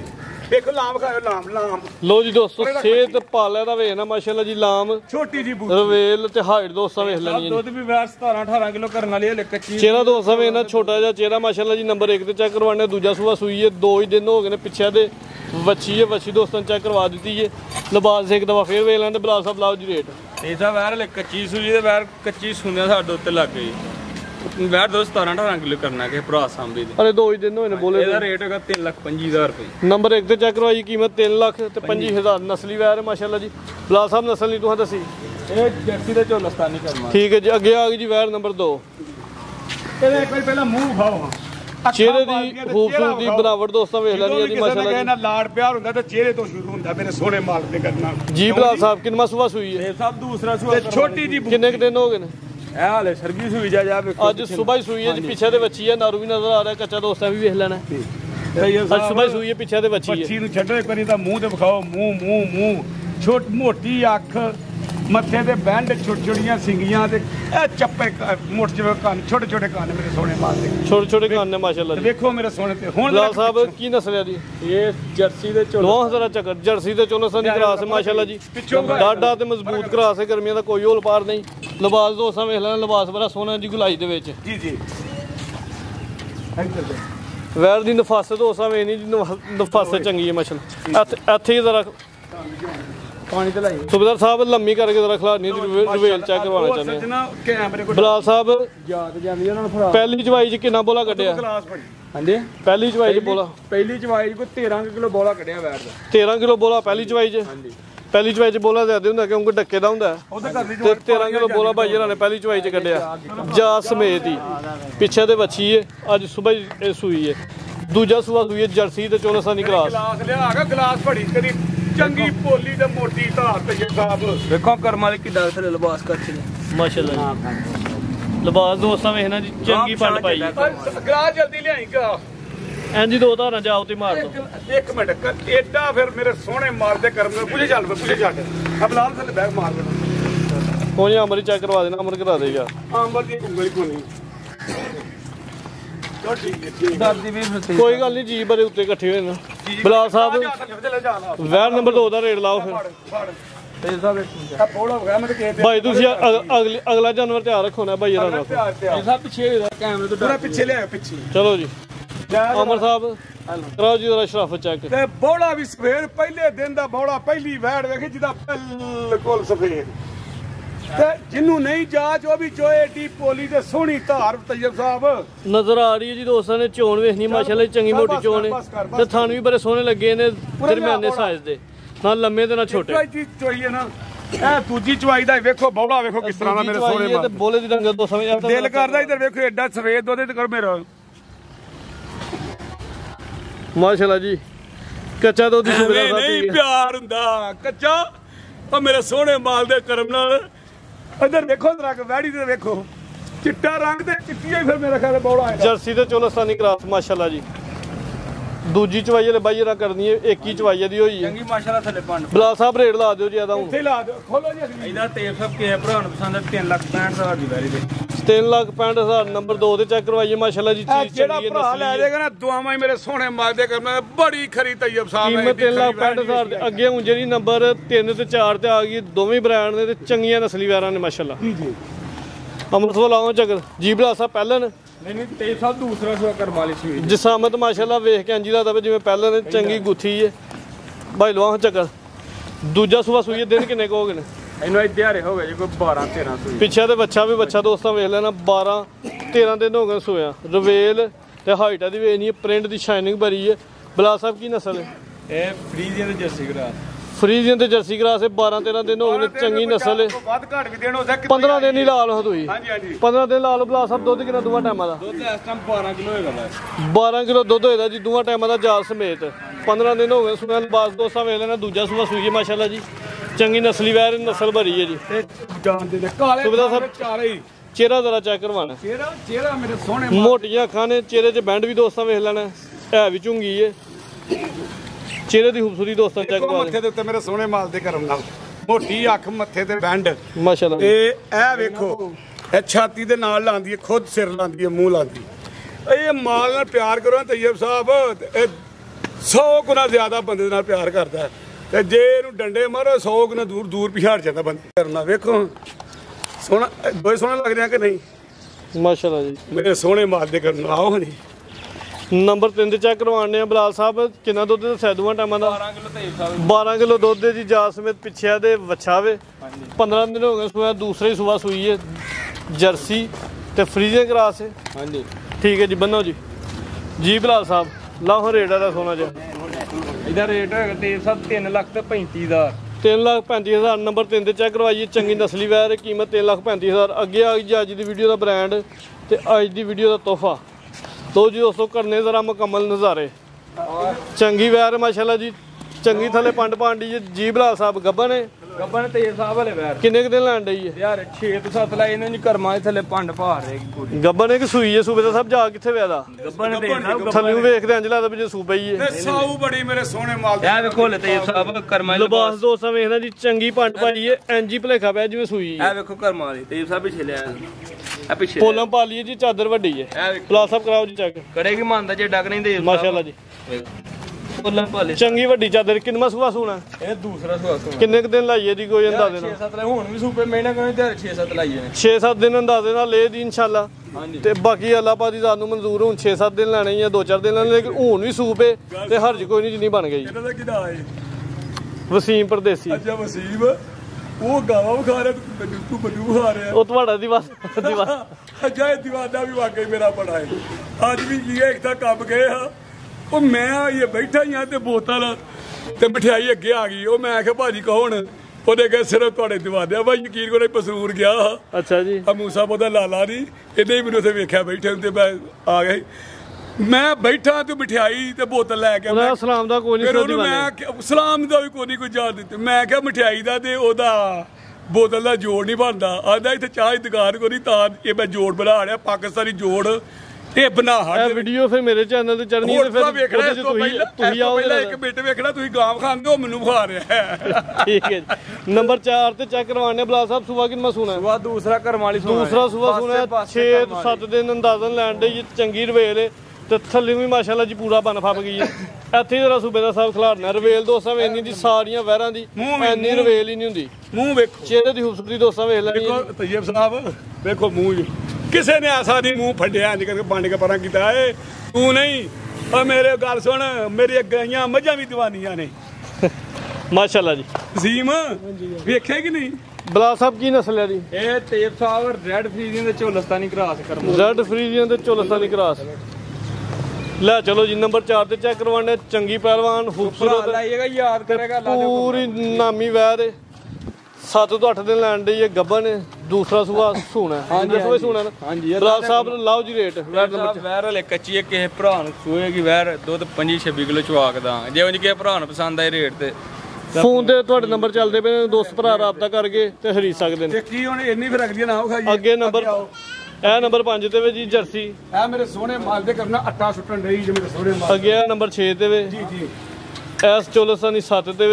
ਦੇਖੋ ਲਾਮ ਖਾਓ ਲਾਮ ਲਾਮ ਲੋ ਜੀ ਦੋਸਤੋ ਸਿਹਤ ਪਾਲਿਆ ਦਾ ਵੇਖਣਾ ਮਾਸ਼ਾਅੱਲਾ ਜੀ ਲਾਮ ਛੋਟੀ ਜੀ ਬੂਟੀ ਰਵੇਲ ਤੇ ਹਾਈਟ ਦੋਸਤਾਂ ਵੇਖ ਲੈਣੀ ਜੀ ਦੁੱਧ ਵੀ ਵੈਰ ਸਤਾਰਾਂ ਅਠਾਰਾਂ ਕਿਲੋ ਕਰਨ ਵਾਲੀ ਹੈ ਕੱਚੀ ਚਿਹਰਾ ਦੋਸਤਾਂ ਵੇਖਣਾ ਛੋਟਾ ਜਿਹਾ ਚਿਹਰਾ ਮਾਸ਼ਾਅੱਲਾ ਜੀ ਨੰਬਰ ਇੱਕ ਤੇ ਚੈੱਕ ਕਰਵਾਉਣੇ ਦੂਜਾ ਸੂਆ ਸੂਈ ਹੈ ਦੋ ਹੀ ਦਿਨ ਹੋ ਗਏ ਨੇ ਪਿੱਛੇ ਦੇ ਵੱਛੀ ਹੈ ਵੱਛੀ ਦੋਸਤਾਂ ਚੈੱਕ ਕਰਵਾ ਦਿੱਤੀ ਹੈ ਲਿਬਾਸ ਇੱਕ ਦਫਾ ਫੇਰ ਵੇਖ ਲੈਣ ਤੇ ਬਲਾਲ ਸਾਹਿਬ ਲਾਓ ਜੀ ਰੇਟ ਇਹਦਾ ਵੈਰ ਹਲੇ ਕੱਚੀ ਸੂਈ ਤੇ ਵੈਰ ਕੱਚੀ ਸੁਣਿਆ ਸਾਡੇ ਉੱਤੇ ਲੱਗ ਗਈ ਵੈਰ ਦੋ ਸਤਾਰਾਂ ਅਠਾਰਾਂ ਕਿਲੋ ਕਰਨਾ ਕਿ ਭਰਾ ਸਾਂਭੀ ਦੇ ਅਰੇ ਦੋ ਹੀ ਦਿਨ ਹੋਏ ਨੇ ਬੋਲੇ ਇਹਦਾ ਰੇਟ ਹੈਗਾ ਤਿੰਨ ਲੱਖ ਪੰਜੀ ਹਜ਼ਾਰ ਰੁਪਏ ਨੰਬਰ ਇੱਕ ਤੇ ਚੈੱਕ ਕਰਵਾਈ ਕੀਮਤ ਤਿੰਨ ਲੱਖ ਤੇ ਪੰਜੀ ਹਜ਼ਾਰ ਨਸਲੀ ਵੈਰ ਹੈ ਮਾਸ਼ਾਅੱਲਾ ਜੀ ਬਲਾਲ ਸਾਹਿਬ ਨਸਲ ਨਹੀਂ ਤੁਸੀਂ ਦੱਸੀ ਇਹ ਜਰਸੀ ਦੇ ਝੋਲਸਤਾਨੀ ਕਰਮਾ ਠੀਕ ਹੈ ਜੀ ਅੱਗੇ ਆ ਗਈ ਜੀ ਵੈਰ ਨੰਬਰ ਦੋ ਇਹਦੇ ਇੱਕ ਵਾਰੀ ਪਹਿਲਾਂ ਮੂੰਹ ਖਾਓ ਚਿਹਰੇ ਦੀ ਖੂਬਸੂਰਤੀ ਬਣਾਵਟ ਦੋਸਤਾਂ ਵੇਖ ਲੈਣੀ ਇਹਦੀ ਮਾਸ਼ਾਅੱਲਾ ਜੀ ਨਾ ਲਾੜ ਪਿਆਰ ਹੁੰਦਾ ਤੇ ਚਿਹਰੇ ਤੋਂ ਸ਼ੁਰੂ ਹੁੰਦਾ ਮੇਰੇ ਸੋਹਣੇ ਮਾਲਕ ਦੇ ਕਰਨਾ ਜੀ ਬਲਾਲ ਸਾਹਿਬ ਕਿੰਨਾ ਸੂਆ ਸੂਈ ਹੈ ਇਹ ਸਭ ਦੂਸਰਾ ਸੂਆ ਤੇ ਛੋਟੀ ਜੀ ਕਿੰਨੇ ਕੁ ਦਿਨ ਹੋ ਗਏ ਨੇ ਇਹ ਹਾਲੇ ਸਰਗੀ ਸੂਈ ਜਾ ਜਾ ਵੇਖੋ ਅੱਜ ਸਵੇਰ ਹੀ ਸੂਈ ਹੈ ਜੀ ਪਿੱਛੇ ਦੇ ਵੱਛੀ ਹੈ ਨਾਰੂ ਵੀ ਨਜ਼ਰ ਆ ਰਿਹਾ ਕੱਚਾ ਦੋਸਤਾਂ ਵੀ ਵੇਖ ਲੈਣਾ ਅੱਜ ਸਵੇਰ ਸੂਈ ਹੈ ਪਿੱਛੇ ਦੇ ਵੱਛੀ ਹੈ ਬੱਚੀ ਨੂੰ ਛੱਡੋ ਇੱਕ ਵਾਰੀ ਤਾਂ ਮੂੰਹ ਤੇ ਵਿਖਾਓ ਮੂੰਹ ਮੂੰਹ ਮੂੰਹ ਛੋਟ ਮੋਟੀ ਅੱਖ ਮੱਥੇ ਤੇ ਬੈਂਡ ਛੋਟ ਛੋਟੀਆਂ ਸਿੰਗੀਆਂ ਤੇ ਇਹ ਚੱਪੇ ਮੋਟ ਜਿਵੇਂ ਕੰਨ ਛੋਟੇ ਛੋਟੇ ਕੰਨ ਮੇਰੇ ਸੋਹਣੇ ਮਾਲ ਦੇ ਛੋਟੇ ਛੋਟੇ ਕੰਨ ਨੇ ਮਾਸ਼ਾਅੱਲਾ ਜੀ ਵੇਖੋ ਮੇਰੇ ਸੋਹਣੇ ਤੇ ਹੁਣ ਬਲਾਲ ਸਾਹਿਬ ਕੀ ਨਸਲ ਹੈ ਜੀ ਇਹ ਜਰਸੀ ਦੇ ਝੋਲ ਨੌ ਹਜ਼ਾਰ ਚੱਕਰ ਜਰਸੀ ਤੇ ਚੋਲਸਾਂ ਦੀ ਕਰਾਸ ਹੈ ਮਾਸ਼ਾਅੱਲਾ ਜੀ ਡਾਡਾ ਤੇ ਮਜ਼ਬੂਤ ਕਰਾਸ ਹੈ ਗਰਮੀਆਂ ਦਾ ਕੋਈ ਹੋਲ ਪਾਰ ਨਹੀਂ ਲਿਬਾਸ ਦੋਸਤਾਂ ਵੇਖ ਲੈਣਾ ਲਿਬਾਸ ਬੜਾ ਸੋਹਣਾ ਜੀ ਗੁਲਾਈ ਦੇ ਵਿੱਚ ਜੀ ਜੀ ਵੈਰ ਦੀ ਨਫਾਸਤ ਦੋਸਤਾਂ ਵੇਖ ਨਹੀਂ ਜੀ ਨਫਾਸਤ ਚੰਗੀ ਹੈ ਮਾਸ਼ਾਅੱਲਾ ਇੱਥੇ ਇੱਥੇ ਹੀ ਜ਼ਰਾ ਪਾਣੀ ਤੇ ਲਾਈ ਸੁਬੇਦਾਰ ਸਾਹਿਬ ਲੰਮੀ ਕਰਕੇ ਜ਼ਰਾ ਖਲਾ ਨਹੀਂ ਰਿਵੇਲ ਚੈੱਕ ਕਰਵਾਉਣਾ ਚਾਹੁੰਦੇ ਆ ਸੱਜਣਾ ਕੈਮਰੇ ਕੋਲ ਬਲਾਲ ਸਾਹਿਬ ਯਾਦ ਜਾਂਦੀ ਉਹਨਾਂ ਨੂੰ ਫਰਾ ਪਹਿਲੀ ਚਵਾਈ 'ਚ ਕਿੰਨਾ ਬੋਲਾ ਕੱਢਿਆ ਗਲਾਸ ਫੜੀ ਹਾਂਜੀ ਪਹਿਲੀ ਚਵਾਈ 'ਚ ਬੋਲਾ ਪਹਿਲੀ ਚਵਾਈ ਕੋਈ ਤੇਰਾਂ ਕਿਲੋ ਬੋਲਾ ਕੱਢਿਆ ਵੈਰ ਦਾ ਤੇਰਾਂ ਕਿਲੋ ਬੋਲਾ ਪਹਿਲੀ ਚਵਾਈ 'ਚ ਪਹਿਲੀ ਚਵਾਈ 'ਚ ਬੋਲਾ ਜ਼ਿਆਦਾ ਹੁੰਦਾ ਕਿਉਂਕਿ ਡੱਕੇ ਦਾ ਹੁੰਦਾ ਉਹਦੇ ਘਰ ਦੀ ਤੇ ਤੇਰਾਂ ਕਿਲੋ ਬੋਲਾ ਭਾਈ ਇਹਨਾਂ ਨੇ ਪਹਿਲੀ ਚਵਾਈ 'ਚ ਕੱਢਿਆ ਜਾ ਸਮੇਤ ਹੀ ਪਿੱਛੇ ਦੇ ਵੱਛੀ ਹੈ ਅੱਜ ਸਵੇਰ ਇਹ ਸੂਈ ਹੈ ਦੂਜਾ ਸੂਆ ਸੂਈ ਹੈ ਜਰਸੀ ਤੇ ਚੋਲਸਾਂ ਦੀ ਕਰਾਸ ਗਲਾਸ ਲਿਆ ਕੇ ਗਲਾਸ ਫੜੀ ਕਦੀ ਚੰਗੀ ਪੋਲੀ ਤੇ ਮੋਟੀ ਧਾਰ ਤੇ ਸਾਹਿਬ ਵੇਖੋ ਕਰਮ ਵਾਲੇ ਕਿੱਡਾ ਥਲੇ ਲਿਬਾਸ ਕੱਚ ਨੇ ਮਾਸ਼ਾਅੱਲਾ ਜੀ ਲਿਬਾਸ ਦੋਸਤਾਂ ਵੇਖਣਾ ਜੀ ਚੰਗੀ ਪੰਡ ਪਾਈ ਗਲਾਸ ਜਲਦੀ ਲਿਆਈ ਗਾ ਐਂਜੀ ਦੋ ਧਾਰਾਂ ਜਾਓ ਤੇ ਮਾਰ ਦੋ ਇੱਕ ਮਿੰਟ ਏਡਾ ਫਿਰ ਮੇਰੇ ਸੋਹਣੇ ਮਾਲ ਦੇ ਕਰਮ ਨੂੰ ਪੁੱਛੇ ਚੱਲ ਪੁੱਛੇ ਛੱਡ ਅਬਲਾਲ ਥੱਲੇ ਬੈਗ ਮਾਰ ਦੇਣਾ ਕੋਈ ਅਮਰ ਚੈੱਕ ਕਰਵਾ ਦੇਣਾ ਅਮਰ ਕਰਾ ਦੇਗਾ ਆਂਬਰ ਦੀ ਉਂਗਲੀ ਕੋਨੀ ਦਰਦੀ ਵੀ ਫਿਰ ਕੋਈ ਗੱਲ ਨਹੀਂ ਜੀ ਬਰੇ ਉੱਤੇ ਇਕੱਠੇ ਹੋਏ ਨੇ ਬਲਾਲ ਸਾਹਿਬ ਵੈਰ ਨੰਬਰ ਦੋ ਦਾ ਰੇਟ ਲਾਓ ਫਿਰ ਤੇ ਸਭ ਆ ਬੋਲ ਹੋ ਗਿਆ ਮੈਂ ਤੇ ਭਾਈ ਤੁਸੀਂ ਅਗ- ਅਗਲੇ ਅਗਲਾ ਜਾਨਵਰ ਤਿਆਰ ਰੱਖੋ ਨਾ ਭਾਈ ਇਹਨਾਂ ਦਾ ਤਿਆਰ ਤਿਆਰ ਇਹ ਸਭ ਪਿੱਛੇ ਹੋਇਆ ਕੈਮਰੇ ਤੋਂ ਪੂਰਾ ਪਿੱਛੇ ਲਿਆਓ ਪਿੱਛੇ ਚਲੋ ਜੀ ਅਮਰ ਸਾਹਿਬ ਕਰਾਓ ਜੀ ਉਹਦਾ ਸ਼ਰਾਫਤ ਚੈੱਕ ਤੇ ਬੋੜਾ ਵੀ ਸਫੇਦ ਪਹਿਲੇ ਦਿਨ ਦਾ ਬੋੜਾ ਪਹਿਲੀ ਵੈੜ ਵੇਖੀ ਜਿਹਦਾ ਬਿਲਕੁਲ ਸਫੇਦ ਤੇ ਜਿਹਨੂੰ ਨਹੀਂ ਜਾਚ ਉਹ ਵੀ ਚੋਏ ਏਡੀ ਪੋਲੀ ਤੇ ਸੋਹਣੀ ਧਾਰ ਤੈਯਬ ਸਾਹਿਬ ਨਜ਼ਰ ਆ ਰਹੀ ਹੈ ਜੀ ਦੋਸਤਾਂ ਨੇ ਚੋਣ ਵੇਖਣੀ ਮਾਸ਼ਾਅੱਲਾ ਚੰਗੀ ਮੋਟੀ ਚੋਣ ਹੈ ਤੇ ਥਣ ਵੀ ਬੜੇ ਸੋਹਣੇ ਲੱਗੇ ਨੇ ਦਰਮਿਆਨੇ ਸਾਈਜ਼ ਦੇ ਨਾ ਲੰਮੇ ਤੇ ਨਾ ਛੋਟੇ ਕੋਈ ਚੀਜ਼ ਚੋਈ ਹੈ ਨਾ ਇਹ ਦੂਜੀ ਚਵਾਈ ਦਾ ਵੇਖੋ ਬੋੜਾ ਵੇਖੋ ਕਿਸ ਤਰ੍ਹਾਂ ਦਾ ਮੇਰੇ ਸੋਹਣੇ ਤੇ ਮਾਲ ਬੋਲੇ ਦੀ ਰੰਗਤ ਤੋਂ ਸਮਝ ਆਉਂਦਾ ਦਿਲ ਕਰਦਾ ਇਧਰ ਵੇਖੋ ਏਡਾ ਸਫੇਦ ਉਹਦੇ ਤੇ ਕਰ ਮੇਰਾ ਮਾਸ਼ਾਅੱਲਾ ਜੀ ਕੱਚਾ ਦੁੱਧ ਦੀ ਸੁਵਿਧਾ ਐਵੇਂ ਨਹੀਂ ਸਾਡੀ ਪਿਆਰ ਹੁੰਦਾ ਕੱਚਾ ਉਹ ਮੇਰੇ ਸੋਹਣੇ ਮਾਲ ਦੇ ਕਰਮ ਨਾਲ ਇਧਰ ਵੇਖੋ ਜਰਾ ਕਿ ਵੈੜੀ ਤੇ ਵੇਖੋ ਚਿੱਟਾ ਰੰਗ ਤੇ ਚਿੱਟੀਆ ਹੀ ਫਿਰ ਮੇਰਾ ਖਿਆਲ ਬੌੜਾ ਹੈ ਜਰਸੀ ਤੇ ਚੋਲਸਤਾਨੀ ਕਰਾਸ ਮਾਸ਼ਾਅੱਲਾ ਜੀ ਦੂਜੀ ਚਵਾਈ ਵਾਲੇ ਬਾਈ ਜਰਾ ਕਰਨੀ ਹੈ ਇੱਕ ਹੀ ਚਵਾਈ ਦੀ ਹੋਈ ਹੈ ਚੰਗੀ ਮਾਸ਼ਾਅੱਲਾ ਥੱਲੇ ਪੰਡ ਬਲਾਲ ਸਾਹਿਬ ਰੇਟ ਲਾ ਦਿਓ ਜੀ ਇਹਦਾ ਹੁਣ ਇੱਥੇ ਲਾ ਦਿਓ ਖੋਲੋ ਜੀ ਅਗਲੀ ਇਹਦਾ ਤੇਲ ਸਭ ਕੇ ਭਰਾ ਨੂੰ ਪਸੰਦ ਹੈ ਤਿੰਨ ਲੱਖ ਪੈਂਹਠ ਹਜ਼ਾਰ ਦੀ ਵੈਰੀ ਦੇ ਤਿੰਨ ਲੱਖ ਪੈਂਹਠ ਹਜ਼ਾਰ ਨੰਬਰ ਦੋ ਤੇ ਚੈੱਕ ਕਰਵਾਈਏ ਮਾਸ਼ਾਅੱਲਾ ਜੀ ਇਹ ਚੀਜ਼ ਜਿਹੜਾ ਚੰਗੀ ਹੈ ਭਰਾ ਲੈ ਨਸਲੀ ਜਾਏਗਾ ਨਾ ਦੁਆਵਾਂ ਹੀ ਮੇਰੇ ਸੋਹਣੇ ਮਾਲ ਦੇ ਕਰਮ ਨਾਲ ਬੜੀ ਖਰੀ ਤੈਯਬ ਸਾਹਿਬ ਕੀਮਤ ਤਿੰਨ ਲੱਖ ਪੈਂਹਠ ਹਜ਼ਾਰ ਦੇ ਅੱਗੇ ਹੁਣ ਜਿਹੜੀ ਨੰਬਰ ਤਿੰਨ ਤੇ ਚਾਰ ਤੇ ਆ ਗਈ ਦੋਵੇਂ ਬ੍ਰਾਂਡ ਨੇ ਤੇ ਚੰਗੀਆਂ ਨਸਲੀ ਵੈਰਾਂ ਨੇ ਮਾਸ਼ਾਅੱਲਾ ਜੀ ਜੀ ਅੰਮ੍ਰਿਤਸਰ ਲਾਓ ਚੱਕਰ ਜੀ ਬਲਾਲ ਸਾਹਿਬ ਪਹਿਲਾਂ ਨੇ ਨਹੀਂ ਨਹੀਂ ਤੇ ਸਭ ਦੂਸਰਾ ਸੂਆ ਕਰਮ ਵਾਲੀ ਸੀ ਜਸਾਮਤ ਮਾਸ਼ਾਅੱਲਾ ਵੇਖ ਕੇ ਅੰਜੀ ਲੱਗਦਾ ਵੀ ਜਿਵੇਂ ਪਹਿਲਾਂ ਨੇ ਚੰਗੀ ਗੁੱਥੀ ਹੈ ਭਾਈ ਲਵਾਂ ਚੱਕਰ ਦੂਜਾ ਸੂਆ ਸੂਈ ਦਿਨ ਕਿੰਨੇ ਕੁ ਹੋ ਗਏ ਨੇ ਇਹਨੂੰ ਇਹ ਦਿਹਾੜੇ ਹੋ ਗਏ ਜੀ ਕੋਈ ਬਾਰਾਂ ਤੇਰਾਂ ਸੂਈ ਪਿੱਛੇ ਤੇ ਬੱਚਾ ਵੀ ਬੱਚਾ ਦੋਸਤਾਂ ਵੇਖ ਲੈਣਾ ਬਾਰਾਂ ਤੇਰਾਂ ਦਿਨ ਹੋ ਗਏ ਸੋਇਆ ਰਵੇਲ ਤੇ ਹਾਈਟ ਦੀ ਵੇਖ ਨਹੀਂ ਪ੍ਰਿੰਟ ਦੀ ਸ਼ਾਈਨਿੰਗ ਭਰੀ ਹੈ ਬਲਾਲ ਸਾਹਿਬ ਕੀ ਨਸਲ ਹੈ ਇਹ ਫ੍ਰੀ ਦੀ ਜਰਸੀ ਕਰਾ ਫਰੀਜ਼ੀਅਨ ਤੇ ਜਰਸੀ ਕਰਾਸ ਬਾਰਾਂ ਤੇਰਾਂ ਦਿਨ ਹੋ ਗਏ ਨੇ ਚੰਗੀ ਨਸਲ ਹੈ ਵੱਧ ਘੱਟ ਵੀ ਦੇਣ ਹੋ ਸਕਦਾ ਪੰਦਰਾਂ ਦਿਨ ਹੀ ਲਾ ਲਓ ਤੁਸੀਂ ਹਾਂਜੀ ਹਾਂਜੀ ਪੰਦਰਾਂ ਦਿਨ ਲਾ ਲਓ ਬਲਾਲ ਸਾਹਿਬ ਦੁੱਧ ਕਿੰਨਾ ਦੋਵਾਂ ਟਾਈਮਾਂ ਦਾ ਦੁੱਧ ਇਸ ਟਾਈਮ ਬਾਰਾਂ ਕਿਲੋ ਹੋਏਗਾ ਬਸ ਬਾਰਾਂ ਕਿਲੋ ਦੁੱਧ ਹੋਏਦਾ ਜੀ ਦੋਵਾਂ ਟਾਈਮਾਂ ਦਾ ਜਾਲ ਸਮੇਤ ਪੰਦਰਾਂ ਦਿਨ ਹੋ ਗਏ ਸੁਣਿਆ ਬਾਸ ਦੋਸਤਾਂ ਵੇਖ ਲੈਣਾ ਦੂਜਾ ਸੂਆ ਸੂਈ ਮਾਸ਼ਾਅੱਲਾ ਜੀ ਚੰਗੀ ਨਸਲੀ ਵੈਰ ਨਸਲ ਭਰੀ ਹੈ ਜੀ ਤੇ ਜਾਣਦੇ ਨੇ ਕਾਲੇ ਸੁਬਿਧਾ ਸਾਹਿਬ ਚਾਰੇ ਹੀ ਚਿਹਰਾ ਜ਼ਰਾ ਚੈੱਕ ਕਰਵਾਣਾ ਚਿਹਰਾ ਚਿਹਰਾ ਮੇਰੇ ਸੋਹਣੇ ਮੋਟੀਆਂ ਅੱਖਾਂ ਨੇ ਚਿਹਰੇ 'ਚ ਬੈਂਡ ਵੀ ਦੋਸਤਾਂ ਵੇਖ ਲੈਣਾ ਹੈ ਵੀ ਝੁੰਗੀ ਹੈ ਚਿਹਰੇ ਦੀ ਖੂਬਸੂਰਤੀ ਦੋਸਤਾਂ ਚੈੱਕ ਕਰਵਾ ਮੱਥੇ ਦੇ ਉੱਤੇ ਮੇਰੇ ਸੋਹਣੇ ਮਾਲ ਦੇ ਕਰਮ ਨਾਲ ਮੋਟੀ ਅੱਖ ਮੱਥੇ ਤੇ ਬੈਂਡ ਮਾਸ਼ਾਅੱਲਾ ਇਹ ਇਹ ਵੇਖੋ ਇਹ ਛਾਤੀ ਦੇ ਨਾਲ ਲਾਂਦੀ ਹੈ ਖੁਦ ਸਿਰ ਲਾਂਦੀ ਹੈ ਮੂੰਹ ਲਾਂਦੀ ਇਹ ਮਾਲ ਨਾਲ ਪਿਆਰ ਕਰੋ ਤੈਯਬ ਸਾਹਿਬ ਇਹ ਸੌ ਗੁਣਾ ਜ਼ਿਆਦਾ ਬੰਦੇ ਦੇ ਨਾਲ ਪਿਆਰ ਕਰਦਾ ਤੇ ਜੇ ਇਹਨੂੰ ਡੰਡੇ ਮਾਰੋ ਸੌ ਗੁਣਾ ਦੂਰ ਦੂਰ ਪਿਛਾੜ ਜਾਂਦਾ ਬੰਦੇ ਕਰਨਾ। ਵੇਖੋ ਸੋਹਣਾ ਦੋਏ ਸੋਹਣੇ ਲੱਗਦੇ ਆ ਕਿ ਨਹੀਂ ਮਾਸ਼ਾਅੱਲਾ ਜੀ ਮੇਰੇ ਸੋਹਣੇ ਮਾਲ ਦੇ ਕਰਨ ਆਓ ਜੀ। ਨੰਬਰ ਤਿੰਨ ਤੇ ਚੈੱਕ ਕਰਵਾਉਣੇ ਆ ਬਲਾਲ ਸਾਹਿਬ ਕਿੰਨਾ ਦੁੱਧ ਦੱਸਿਆ ਦੋਵਾਂ ਟਾਈਮਾਂ ਦਾ ਬਾਰਾਂ ਕਿਲੋ ਤੇਜ਼ ਸਾਹਿਬ ਬਾਰਾਂ ਕਿਲੋ ਦੁੱਧ ਹੈ ਜੀ ਜਾਤ ਸਮੇਤ ਪਿੱਛੇ ਦੇ ਵੱਛਾ ਵੇ ਪੰਦਰਾਂ ਦਿਨ ਹੋ ਗਏ ਸੂਆ ਦੂਸਰਾ ਹੀ ਸੂਆ ਸੂਈ ਹੈ ਜਰਸੀ ਤੇ ਫਰੀਜ਼ਿੰਗ ਕਰਾਸ ਹੈ ਹਾਂਜੀ ਠੀਕ ਹੈ ਜੀ ਬੰਨੋ ਜੀ ਜੀ ਬਲਾਲ ਸਾਹਿਬ ਲਾਹੋ ਰੇਟ ਦਾ ਸੋਨਾ ਜੀ ਇਹਦਾ ਰੇਟ ਹੋਏਗਾ ਤੇਜ਼ ਸਾਹਿਬ ਤਿੰਨ ਲੱਖ ਤੇ ਪੈਂਤੀ ਹਜ਼ਾਰ ਤਿੰਨ ਲੱਖ ਪੈਂਤੀ ਹਜ਼ਾਰ ਨੰਬਰ ਤਿੰਨ ਤੇ ਚੈੱਕ ਕਰਵਾਈਏ ਚੰਗੀ ਨਸਲੀ ਵੈਰ ਕੀਮਤ ਤਿੰਨ ਲੱਖ ਪੈਂਤੀ ਹਜ਼ਾਰ ਅੱਗੇ ਆ ਗਈ ਅੱਜ ਦੀ ਵੀਡੀਓ ਦਾ ਬ੍ਰਾਂਡ ਤੇ ਅੱਜ ਦੀ ਵੀਡੀਓ ਦਾ ਤੋਹਫਾ ਲੋ ਜੀ ਦੋਸਤੋ ਕਰਨੇ ਜ਼ਰਾ ਮੁਕੰਮਲ ਨਜ਼ਾਰੇ ਚੰਗੀ ਵੈਰ ਮਾਸ਼ਾਅੱਲਾ ਜੀ ਚੰਗੀ ਥੱਲੇ ਪੰਡ ਪਾਂਡੀ ਜੀ ਬਲਾਲ ਸਾਹਿਬ ਗੱਬਨ ਹੈ ਗੱਬਨ ਤੇਜ਼ ਸਾਹਿਬ ਵਾਲੇ ਵੈਰ ਕਿੰਨੇ ਕੁ ਦਿਨ ਲੈਣ ਡਈ ਹੈ ਯਾਰ ਛੇ ਤੋਂ ਸੱਤ ਲਾਏ ਇਹਨਾਂ ਨੂੰ ਕਰਮਾਂ ਦੇ ਥੱਲੇ ਭੰਡ ਭਾਰ ਰਹੇਗੀ ਪੂਰੀ ਗੱਬਨ ਹੈ ਕਿ ਸੂਈ ਹੈ ਸੂਬੇ ਦਾ ਸਾਹਿਬ ਜਾ ਕਿੱਥੇ ਵਿਆ ਦਾ ਗੱਬਨ ਤੇਜ਼ ਸਾਹਿਬ ਥੱਲੇ ਨੂੰ ਵੇਖਦੇ ਅੰਜ ਲੱਗਦਾ ਵੀ ਜੇ ਸੂਬਾ ਹੀ ਹੈ ਤੇ ਸਾਊ ਬੜੀ ਮੇਰੇ ਸੋਹਣੇ ਮਾਲ ਦੇ ਇਹ ਵੇਖੋ ਲੈ ਤੇਜ਼ ਸਾਹਿਬ ਕਰਮਾਂ ਦੇ ਲਿਬਾਸ ਦੋਸਤਾਂ ਵੇਖਦਾ ਜੀ ਚੰਗੀ ਪੰਡ ਪਾਈ ਹੈ ਐਂਜੀ ਭਲੇਖਾ ਪਿਆ ਜਿਵੇਂ ਸੂਈ ਹੈ ਇਹ ਵੇਖੋ ਕਰਮਾਂ ਵਾਲੀ ਤੇਜ਼ ਸਾਹਿਬ ਪਿੱਛੇ ਲਿਆ ਇਹ ਪਿੱਛੇ ਪੋਲਮ ਪਾ ਲਈਏ ਜੀ ਚਾਦਰ ਵੱਡੀ ਹੈ ਇਹ ਵੇਖੋ ਪਲਾਸ ਸਾਹਿਬ ਕਰਾਓ ਜੀ ਚੈੱਕ ਕਰੇਗੀ ਮੰਨਦਾ ਜੇ ਡੱਕ ਨਹੀਂ ਦੇ ਮਾਸ਼ਾਅੱਲਾ ਜੀ ਪੋਲਮ ਪਾ ਲੈ ਚੰਗੀ ਵੱਡੀ ਚਾਦਰ ਕਿੰਨਾ ਸੂਆ ਸੂਣਾ ਇਹ ਦੂਸਰਾ ਸੁਹਾਸੂ ਕਿੰਨੇ ਕੁ ਦਿਨ ਲਾਈਏ ਦੀ ਕੋਈ ਅੰਦਾਜ਼ੇ ਨਾਲ ਛੇ ਸੱਤ ਲਾਏ ਹੁਣ ਵੀ ਸੂਪੇ ਮਹੀਨਾ ਕਹਿੰਦੇ ਤੇ ਛੇ ਸੱਤ ਲਾਈਏ ਨੇ ਛੇ ਸੱਤ ਦਿਨ ਅੰਦਾਜ਼ੇ ਨਾਲ ਲੈ ਦੀ ਇਨਸ਼ਾਅੱਲਾ ਹਾਂਜੀ ਤੇ ਬਾਕੀ ਅੱਲਾਹ ਪਾਕ ਦੀ ਜ਼ਾਤ ਨੂੰ ਮਨਜ਼ੂਰ ਹੁਣ ਛੇ ਸੱਤ ਦਿਨ ਲੈਣੇ ਜਾਂ ਦੋ ਚਾਰ ਦਿਨ ਲੈਣੇ ਲੇਕਿਨ ਹੁਣ ਵੀ ਸੂਪ ਹੈ ਤੇ ਹਰਜ ਕੋਈ ਨਹੀਂ ਜਿੰਨੀ ਬਣ ਗਈ ਇਹਨਾਂ ਦਾ ਕਿਹਦਾ ਹੈ ਵਸੀਮ ਪਰਦੇਸੀ ਅੱਛਾ ਵਸੀਬ ਉਹ ਗਾਵਾ ਵਿਖਾ ਰਿਹਾ ਤੂੰ ਮੈਨੂੰ ਤੂੰ ਮੈਨੂੰ ਵਿਖਾ ਰਿਹਾ ਉਹ ਤੁਹਾਡਾ ਦੀਵਾਸ ਦੀਵਾਸ ਅੱਛਾ ਇਹ ਦੀਵਾਨਾ ਵੀ ਵਾਕਈ ਮੇਰਾ ਬੜਾ ਹੈ ਅੱਜ ਵੀ ਕੀ ਇੱਕ ਤਾਂ ਕੰਮ ਗਏ ਹਾਂ ਉਹ ਮੈਂ ਇਹ ਬੈਠਾ ਹੀ ਆ ਤੇ ਬੋਤਲ ਤੇ ਮਠਿਆਈ ਅੱਗੇ ਆ ਗਈ ਉਹ ਮੈਂ ਆਖਿਆ ਭਾਜੀ ਕੌਣ ਉਹਨੇ ਕਿਹਾ ਸਿਰਫ ਤੁਹਾਡੇ ਦੀਵਾਨੇ ਬਾਈ ਯਕੀਨ ਕਰੋ ਪਸੂਰ ਗਿਆ ਅੱਛਾ ਜੀ ਆ ਮੂਸਾ ਉਹਦਾ ਲਾਲਾ ਨਹੀਂ ਇਹਨੇ ਹੀ ਮੈਨੂੰ ਉੱਥੇ ਵੇਖਿਆ ਬੈਠੇ ਤੇ ਮੈਂ ਆ ਗਿਆ ਮੈਂ ਬੈਠਾ ਤੇ ਮਠਿਆਈ ਤੇ ਬੋਤਲ ਲੈ ਕੇ ਉਹਦਾ ਸਲਾਮ ਦਾ ਕੋਈ ਫਿਰ ਨਹੀਂ ਉਹਨੂੰ ਮੈਂ ਸਲਾਮ ਦਾ ਵੀ ਕੋਈ ਨਹੀਂ ਕੋਈ ਜਾਣ ਦਿੱਤੇ ਮੈਂ ਕਿਹਾ ਮਠਿਆਈ ਦਾ ਤੇ ਉਹਦਾ ਬੋਤਲ ਦਾ ਜੋੜ ਨਹੀਂ ਬਣਦਾ ਆਂਦਾ ਇੱਥੇ ਚਾਹ ਦੀ ਦੁਕਾਨ ਕੋਈ ਨਹੀਂ ਤਾਂ ਇਹ ਮੈਂ ਜੋੜ ਬਣਾ ਰਿਹਾ ਪਾਕਿਸਤਾਨੀ ਜੋੜ ਇਹ ਬਣਾ ਹਟ ਇਹ ਵੀਡੀਓ ਫਿਰ ਮੇਰੇ ਚੈਨਲ ਤੇ ਚੜਨੀ ਤੇ ਫਿਰ ਵੇਖਣਾ ਉਹਦੇ 'ਚ ਤੁਸੀਂ ਤੁਸੀਂ ਆਓ ਪਹਿਲਾਂ ਇੱਕ ਮਿੰਟ ਵੇਖਣਾ ਤੁਸੀਂ ਗਾਮ ਖਾਂਦੇ ਹੋ ਮੈਨੂੰ ਵਿਖਾ ਰਿਹਾ ਠੀਕ ਹੈ ਜੀ ਨੰਬਰ ਚਾਰ ਤੇ ਚੈੱਕ ਕਰਵਾਉਣੇ ਬਲਾ ਸਾਹਿਬ ਸੁਬਾ ਕਿੰਨਾ ਸੁਣਾ ਸੁਆ ਦੂਸਰਾ ਕਰਮ ਵਾਲੀ ਸੁਣਾ ਦੂਸਰਾ ਸੁਬਾ ਸੁਣਾ ਛੇ ਤੋਂ ਸੱਤ ਦਿਨ ਅੰਦਾਜ਼ਨ ਲੈਣ ਦੇ ਜੀ ਚੰਗੀ ਰਵੇਲ ਤੇ ਥੱਲੇ ਵੀ ਮਾਸ਼ਾਅੱਲਾ ਜੀ ਪੂਰਾ ਬਨ ਫੱਬ ਗਈ ਹੈ ਇੱਥੇ ਜਰਾ ਸੂਬੇ ਦਾ ਸਾਹਿਬ ਖਿਲਾਰਨਾ ਰਵੇਲ ਦੋਸਤਾਂ ਵੇ ਇੰਨੀ ਦੀ ਸਾਰੀਆਂ ਵਹਿਰਾਂ ਦੀ ਇੰਨੀ ਰਵੇਲ ਹੀ ਨਹੀਂ ਹੁੰਦੀ ਮੂੰਹ ਵੇਖੋ ਚਿਹਰੇ ਦੀ ਖੂਬਸੂਰਤੀ ਦੋਸਤਾਂ ਵੇਖ ਲੈਣੀ ਦੇਖੋ ਤੈਯਬ ਸਾਹਿਬ ਵੇਖੋ ਮੂੰਹ ਜੀ ਕਿਸੇ ਨੇ ਐਸਾ ਨਹੀਂ ਮੂੰਹ ਫੰਡਿਆ ਇੰਜ ਕਰਕੇ ਬੰਡ ਕੇ ਪਰਾਂ ਕੀਤਾ ਏ ਤੂੰ ਨਹੀਂ ਓ ਮੇਰੇ ਗੱਲ ਸੁਣ ਮੇਰੀਆਂ ਗਾਈਆਂ ਮੱਝਾਂ ਵੀ ਦੀਵਾਨੀਆਂ ਨੇ ਮਾਸ਼ਾਅੱਲਾ ਜੀ ਵਸੀਮ ਵੇਖਿਆ ਕਿ ਨਹੀਂ ਬਲਾ ਸਾਹਿਬ ਕੀ ਨਸਲ ਹੈ ਜੀ ਇਹ ਤੇਬ ਸਾਹਿਬ ਰੈਡ ਫਰੀਜ਼ਿੰਗ ਦੇ ਝੋਲਸਤਾਨੀ ਕਰਾਸ ਕਰਮ ਰੈਡ ਫਰੀਜ਼ੀਅਨ ਤੇ ਚੋਲਸਤਾਨੀ ਕਰਾਸ ਲੈ ਚਲੋ ਜੀ ਨੰਬਰ ਚਾਰ ਤੇ ਚੈੱਕ ਕਰਵਾਉਣੇ ਚੰਗੀ ਪਹਿਲਵਾਨ ਖੂਬਸੂਰਤ ਲਾਈਏਗਾ ਯਾਦ ਕਰੇਗਾ ਲਾ ਪੂਰੀ ਨਾਮੀ ਵੈਰ ਹੈ ਸੱਤ ਤੋਂ ਅੱਠ ਦਿਨ ਲੈਣ ਦੇ ਇਹ ਗੱਬਨ ਹੈ ਦੂਸਰਾ ਸੂਆ ਸੂਣਾ ਹਾਂਜੀ ਸੂਏ ਸੂਣਾ ਨਾ ਹਾਂਜੀ ਬਲਾ ਸਾਹਿਬ ਲਾਓ ਜੀ ਰੇਟ ਵੈਰ ਨੰਬਰ ਵੈਰ ਵਾਲੇ ਕੱਚੀ ਹੈ ਕਿਸੇ ਭਰਾ ਨੂੰ ਸੂਏਗੀ ਵੈਰ ਦੁੱਧ ਪੰਜੀ ਛੱਬੀ ਕਿਲੋ ਚਵਾਕਦਾ ਜੇ ਉਂਝ ਕਿਸੇ ਭਰਾ ਨੂੰ ਪਸੰਦ ਆਏ ਰੇਟ ਤੇ ਫੋਨ ਤੇ ਤੁਹਾਡੇ ਨੰਬਰ ਚੱਲਦੇ ਪਏ ਦੋਸਤ ਭਰਾ ਰਾਬਤਾ ਕਰਕੇ ਤੇ ਖਰੀਦ ਸਕਦੇ ਨੇ ਤੇ ਕੀ ਹੁਣ ਇੰਨੀ ਫਿਰ ਅਗਲੀ ਨਾ ਖਾਈਏ ਅੱਗੇ ਨੰਬਰ ਇਹ ਨੰਬਰ ਪੰਜ ਤੇ ਵੇ ਜੀ ਜਰਸੀ ਇਹ ਮੇਰੇ ਸੋਹਣੇ ਮਾਲ ਦੇ ਕਰਨਾ ਅੱਟਾ ਸੁੱਟਣ ਰਹੀ ਜੇ ਮੇਰੇ ਸੋਹਣੇ ਮਾਲ ਅੱਗੇ ਇਹ ਨੰਬਰ ਛੇ ਤੇ ਵੇ ਜੀ ਜੀ ਐਸ ਚੋਲਸਾਨੀ ਸੱਤ ਤੇ ਵੇ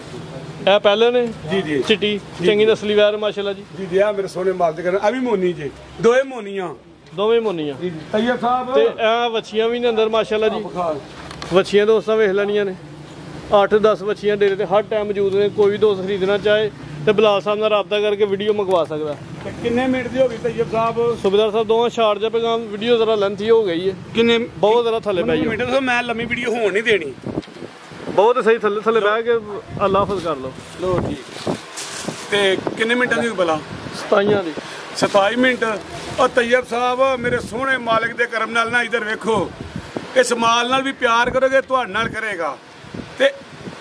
ਇਹ ਪਹਿਲੇ ਨੇ ਜੀ ਜੀ ਚਿੱਟੀ ਚੰਗੀ ਨਸਲੀ ਵੈਰ ਮਾਸ਼ਾਅੱਲਾ ਜੀ ਜੀ ਜੀ ਆ ਮੇਰੇ ਸੋਹਣੇ ਮਾਲ ਦੇ ਕਰਨਾ ਆ ਵੀ ਮੋਨੀ ਜੇ ਦੋਏ ਮੋਨੀਆਂ ਦੋਵੇਂ ਮੁੰਨੀਆਂ ਜੀ ਜੀ ਤੈਯਬ ਸਾਹਿਬ ਤੇ ਇਹ ਵੱਛੀਆਂ ਵੀ ਨੇ ਅੰਦਰ ਮਾਸ਼ਾਅੱਲਾ ਜੀ ਬਖਾਲ ਵੱਛੀਆਂ ਦੋਸਤਾਂ ਵੇਖ ਲੈਣੀਆਂ ਨੇ ਅੱਠ ਦਸ ਵੱਛੀਆਂ ਡੇਰੇ ਤੇ ਹਰ ਟਾਈਮ ਮੌਜੂਦ ਨੇ ਕੋਈ ਵੀ ਦੋਸਤ ਖਰੀਦਣਾ ਚਾਹੇ ਤੇ ਬਲਾਲ ਸਾਹਿਬ ਨਾਲ ਰਾਬਤਾ ਕਰਕੇ ਵੀਡੀਓ ਮੰਗਵਾ ਸਕਦਾ ਤੇ ਕਿੰਨੇ ਮਿੰਟ ਦੀ ਹੋ ਗਈ ਤੈਯਬ ਸਾਹਿਬ ਸੁਬੇਦਾਰ ਸਾਹਿਬ ਦੋਵਾਂ ਸ਼ਾਰਜਾ ਪੈਗਾਮ ਵੀਡੀਓ ਜ਼ਰਾ ਲੈਂਥੀ ਹੋ ਗਈ ਹੈ ਕਿੰਨੇ ਬਹੁਤ ਜ਼ਰਾ ਥੱਲੇ ਪੈ ਮਿੰਟ ਤੋਂ ਮੈਂ ਲੰਮੀ ਵੀਡੀਓ ਹੋਣ ਨਹੀਂ ਦੇਣੀ ਬਹੁਤ ਸਹੀ ਥੱਲੇ ਥੱਲੇ ਬਹਿ ਕੇ ਅੱਲਾ ਹਾਫਿਜ਼ ਕਰ ਲਓ ਲੋ ਠੀਕ ਤੇ ਕਿੰਨੇ ਮਿੰਟਾਂ ਦੀ ਬਲਾ ਸਤਾਈਆਂ ਦੀ ਸਤਾਈ ਮਿੰਟ ਉਹ ਤੈਯਬ ਸਾਹਿਬ ਮੇਰੇ ਸੋਹਣੇ ਮਾਲਕ ਦੇ ਕਰਮ ਨਾਲ ਨਾ ਇਧਰ ਵੇਖੋ ਇਸ ਮਾਲ ਨਾਲ ਵੀ ਪਿਆਰ ਕਰੋਗੇ ਤੁਹਾਡੇ ਨਾਲ ਕਰੇਗਾ ਤੇ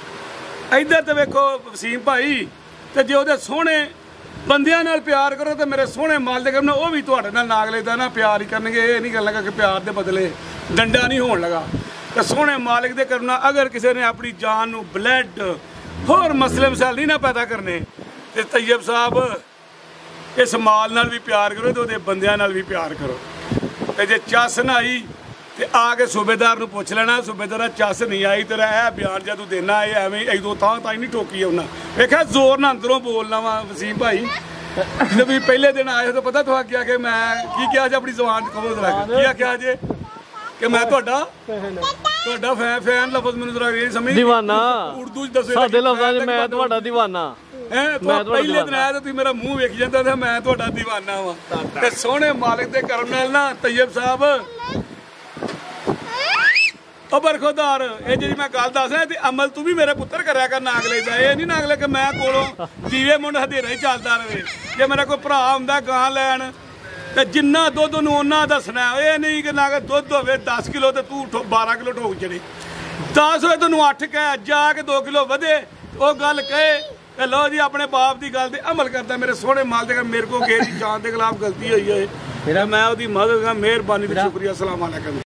ਇਧਰ ਤੇ ਵੇਖੋ ਵਸੀਮ ਭਾਈ ਤੇ ਜੇ ਉਹਦੇ ਸੋਹਣੇ ਬੰਦਿਆਂ ਨਾਲ ਪਿਆਰ ਕਰੋ ਤੇ ਮੇਰੇ ਸੋਹਣੇ ਮਾਲ ਦੇ ਕਰਮ ਨਾਲ ਉਹ ਵੀ ਤੁਹਾਡੇ ਨਾਲ ਨਾਗਲੇ ਦਾ ਨਾ ਪਿਆਰ ਹੀ ਕਰਨਗੇ ਇਹ ਨਹੀਂ ਗੱਲ ਲਗਾ ਕਿ ਪਿਆਰ ਦੇ ਬਦਲੇ ਡੰਡਾ ਨਹੀਂ ਹੋਣ ਲਗਾ ਤੇ ਸੋਹਣੇ ਮਾਲਕ ਦੇ ਕਰਮ ਨਾਲ ਅਗਰ ਕਿਸੇ ਨੇ ਆਪਣੀ ਜਾਨ ਨੂੰ ਬਲੱਡ ਹੋਰ ਮਸਲੇ ਮਸਾਲ ਨਹੀਂ ਨਾ ਪੈਦਾ ਕਰਨੇ ਤੇ ਤੈਯਬ ਸਾਹਿਬ ਇਸ ਮਾਲ ਨਾਲ ਵੀ ਪਿਆਰ ਕਰੋ ਤੇ ਉਹਦੇ ਬੰਦਿਆਂ ਨਾਲ ਵੀ ਪਿਆਰ ਕਰੋ ਤੇ ਜੇ ਚੱਸ ਨਾ ਆਈ ਤੇ ਆ ਕੇ ਸੂਬੇਦਾਰ ਨੂੰ ਪੁੱਛ ਲੈਣਾ ਸੂਬੇਦਾਰਾ ਚੱਸ ਨਹੀਂ ਆਈ ਤੇਰਾ ਇਹ ਬਿਆਨ ਜਾਂ ਤੂੰ ਦੇਣਾ ਇਹ ਐਵੇਂ ਇਦੋਂ ਤਾਂ ਤਾਂ ਹੀ ਨਹੀਂ ਠੋਕੀ ਆਉਣਾ ਵੇਖਿਆ ਜ਼ੋਰ ਨਾਲ ਅੰਦਰੋਂ ਬੋਲਣਾ ਵਾ ਵਸੀਮ ਭਾਈ ਜਦੋਂ ਵੀ ਪਹਿਲੇ ਦਿਨ ਆਏ ਤਾਂ ਪਤਾ ਤੁਹਾਨੂੰ ਕਿਹਾ ਕਿ ਮੈਂ ਕੀ ਕਿਹਾ ਜੇ ਆਪਣੀ ਜ਼ੁਬਾਨ ਚ ਕਹੋ ਜ਼ਰਾ ਕੀ ਕਿਹਾ ਜੇ ਕਿ ਮੈਂ ਤੁਹਾਡਾ ਤੁਹਾਡਾ ਫੈਨ ਫੈਨ ਲਫ਼ਜ਼ ਮੈਨੂੰ ਜ਼ਰਾ ਇਹ ਸਮਝ دیਵਾਨਾ ਉਰਦੂ ਚ ਦੱਸੋ ਸਾਡੇ ਲਫ਼ਜ਼ਾਂ 'ਚ ਮੈਂ ਤੁਹਾਡਾ دیਵਾਨਾ ਹੈ ਮੈਂ ਪਹਿਲੇ ਦਿਨ ਆਇਆ ਤਾਂ ਤੁਸੀਂ ਮੇਰਾ ਮੂੰਹ ਵੇਖ ਜਾਂਦਾ ਤੇ ਮੈਂ ਤੁਹਾਡਾ دیਵਾਨਾ ਵਾਂ ਤੇ ਸੋਹਣੇ ਮਾਲਕ ਦੇ ਕਰਮ ਨਾਲ ਨਾ ਤੈयब ਸਾਹਿਬ ਉਹ ਬਰਖੁਦਾਰ ਇਹ ਜਿਹੜੀ ਮੈਂ ਗੱਲ ਦੱਸ ਰਿਹਾ ਤੇ ਅਮਲ ਤੂੰ ਵੀ ਮੇਰੇ ਪੁੱਤਰ ਕਰਿਆ ਕਰ ਨਾਗਲੇ ਦਾ ਇਹ ਨਹੀਂ ਨਾਗਲੇ ਕਿ ਮੈਂ ਕੋਲੋਂ ਦੀਵੇ ਮੁੰਡ ਹਧੇਰਾ ਹੀ ਚੱਲਦਾ ਰਹੇ ਜੇ ਮੇਰਾ ਕੋਈ ਭਰਾ ਹੁੰਦਾ ਗਾਂ ਲੈਣ ਤੇ ਜਿੰਨਾ ਦੁੱਧ ਨੂੰ ਉਹਨਾਂ ਦੱਸਣਾ ਇਹ ਨਹੀਂ ਕਿ ਨਾ ਕਿ ਦੁੱਧ ਹੋਵੇ ਦਸ ਕਿਲੋ ਤੇ ਤੂੰ ਬਾਰਾਂ ਕਿਲੋ ਠੋਕ ਚੜੇ ਦਸ ਹੋਏ ਤੈਨੂੰ ਅੱਠ ਕਹਿ ਜਾ ਕੇ ਦੋ ਕਿਲੋ ਵਧੇ ਉਹ ਗੱਲ ਕਹੇ ਤੇ ਲਓ ਜੀ ਆਪਣੇ ਬਾਪ ਦੀ ਗੱਲ ਤੇ ਅਮਲ ਕਰਦਾ ਮੇਰੇ ਸੋਹਣੇ ਮਾਲ ਦੇ ਮੇਰੇ ਕੋਲ ਕਿਸੇ ਦੀ ਜਾਨ ਦੇ ਖਿਲਾਫ ਗਲਤੀ ਹੋਈ ਹੈ ਮੇਰਾ ਮੈਂ ਉਹਦੀ ਮਦਦ ਕਰ ਮਿਹਰਬਾਨੀ ਤੇ ਸ਼ੁਕਰੀਆ ਅਸਲਾਮ ਅਲੈਕਮ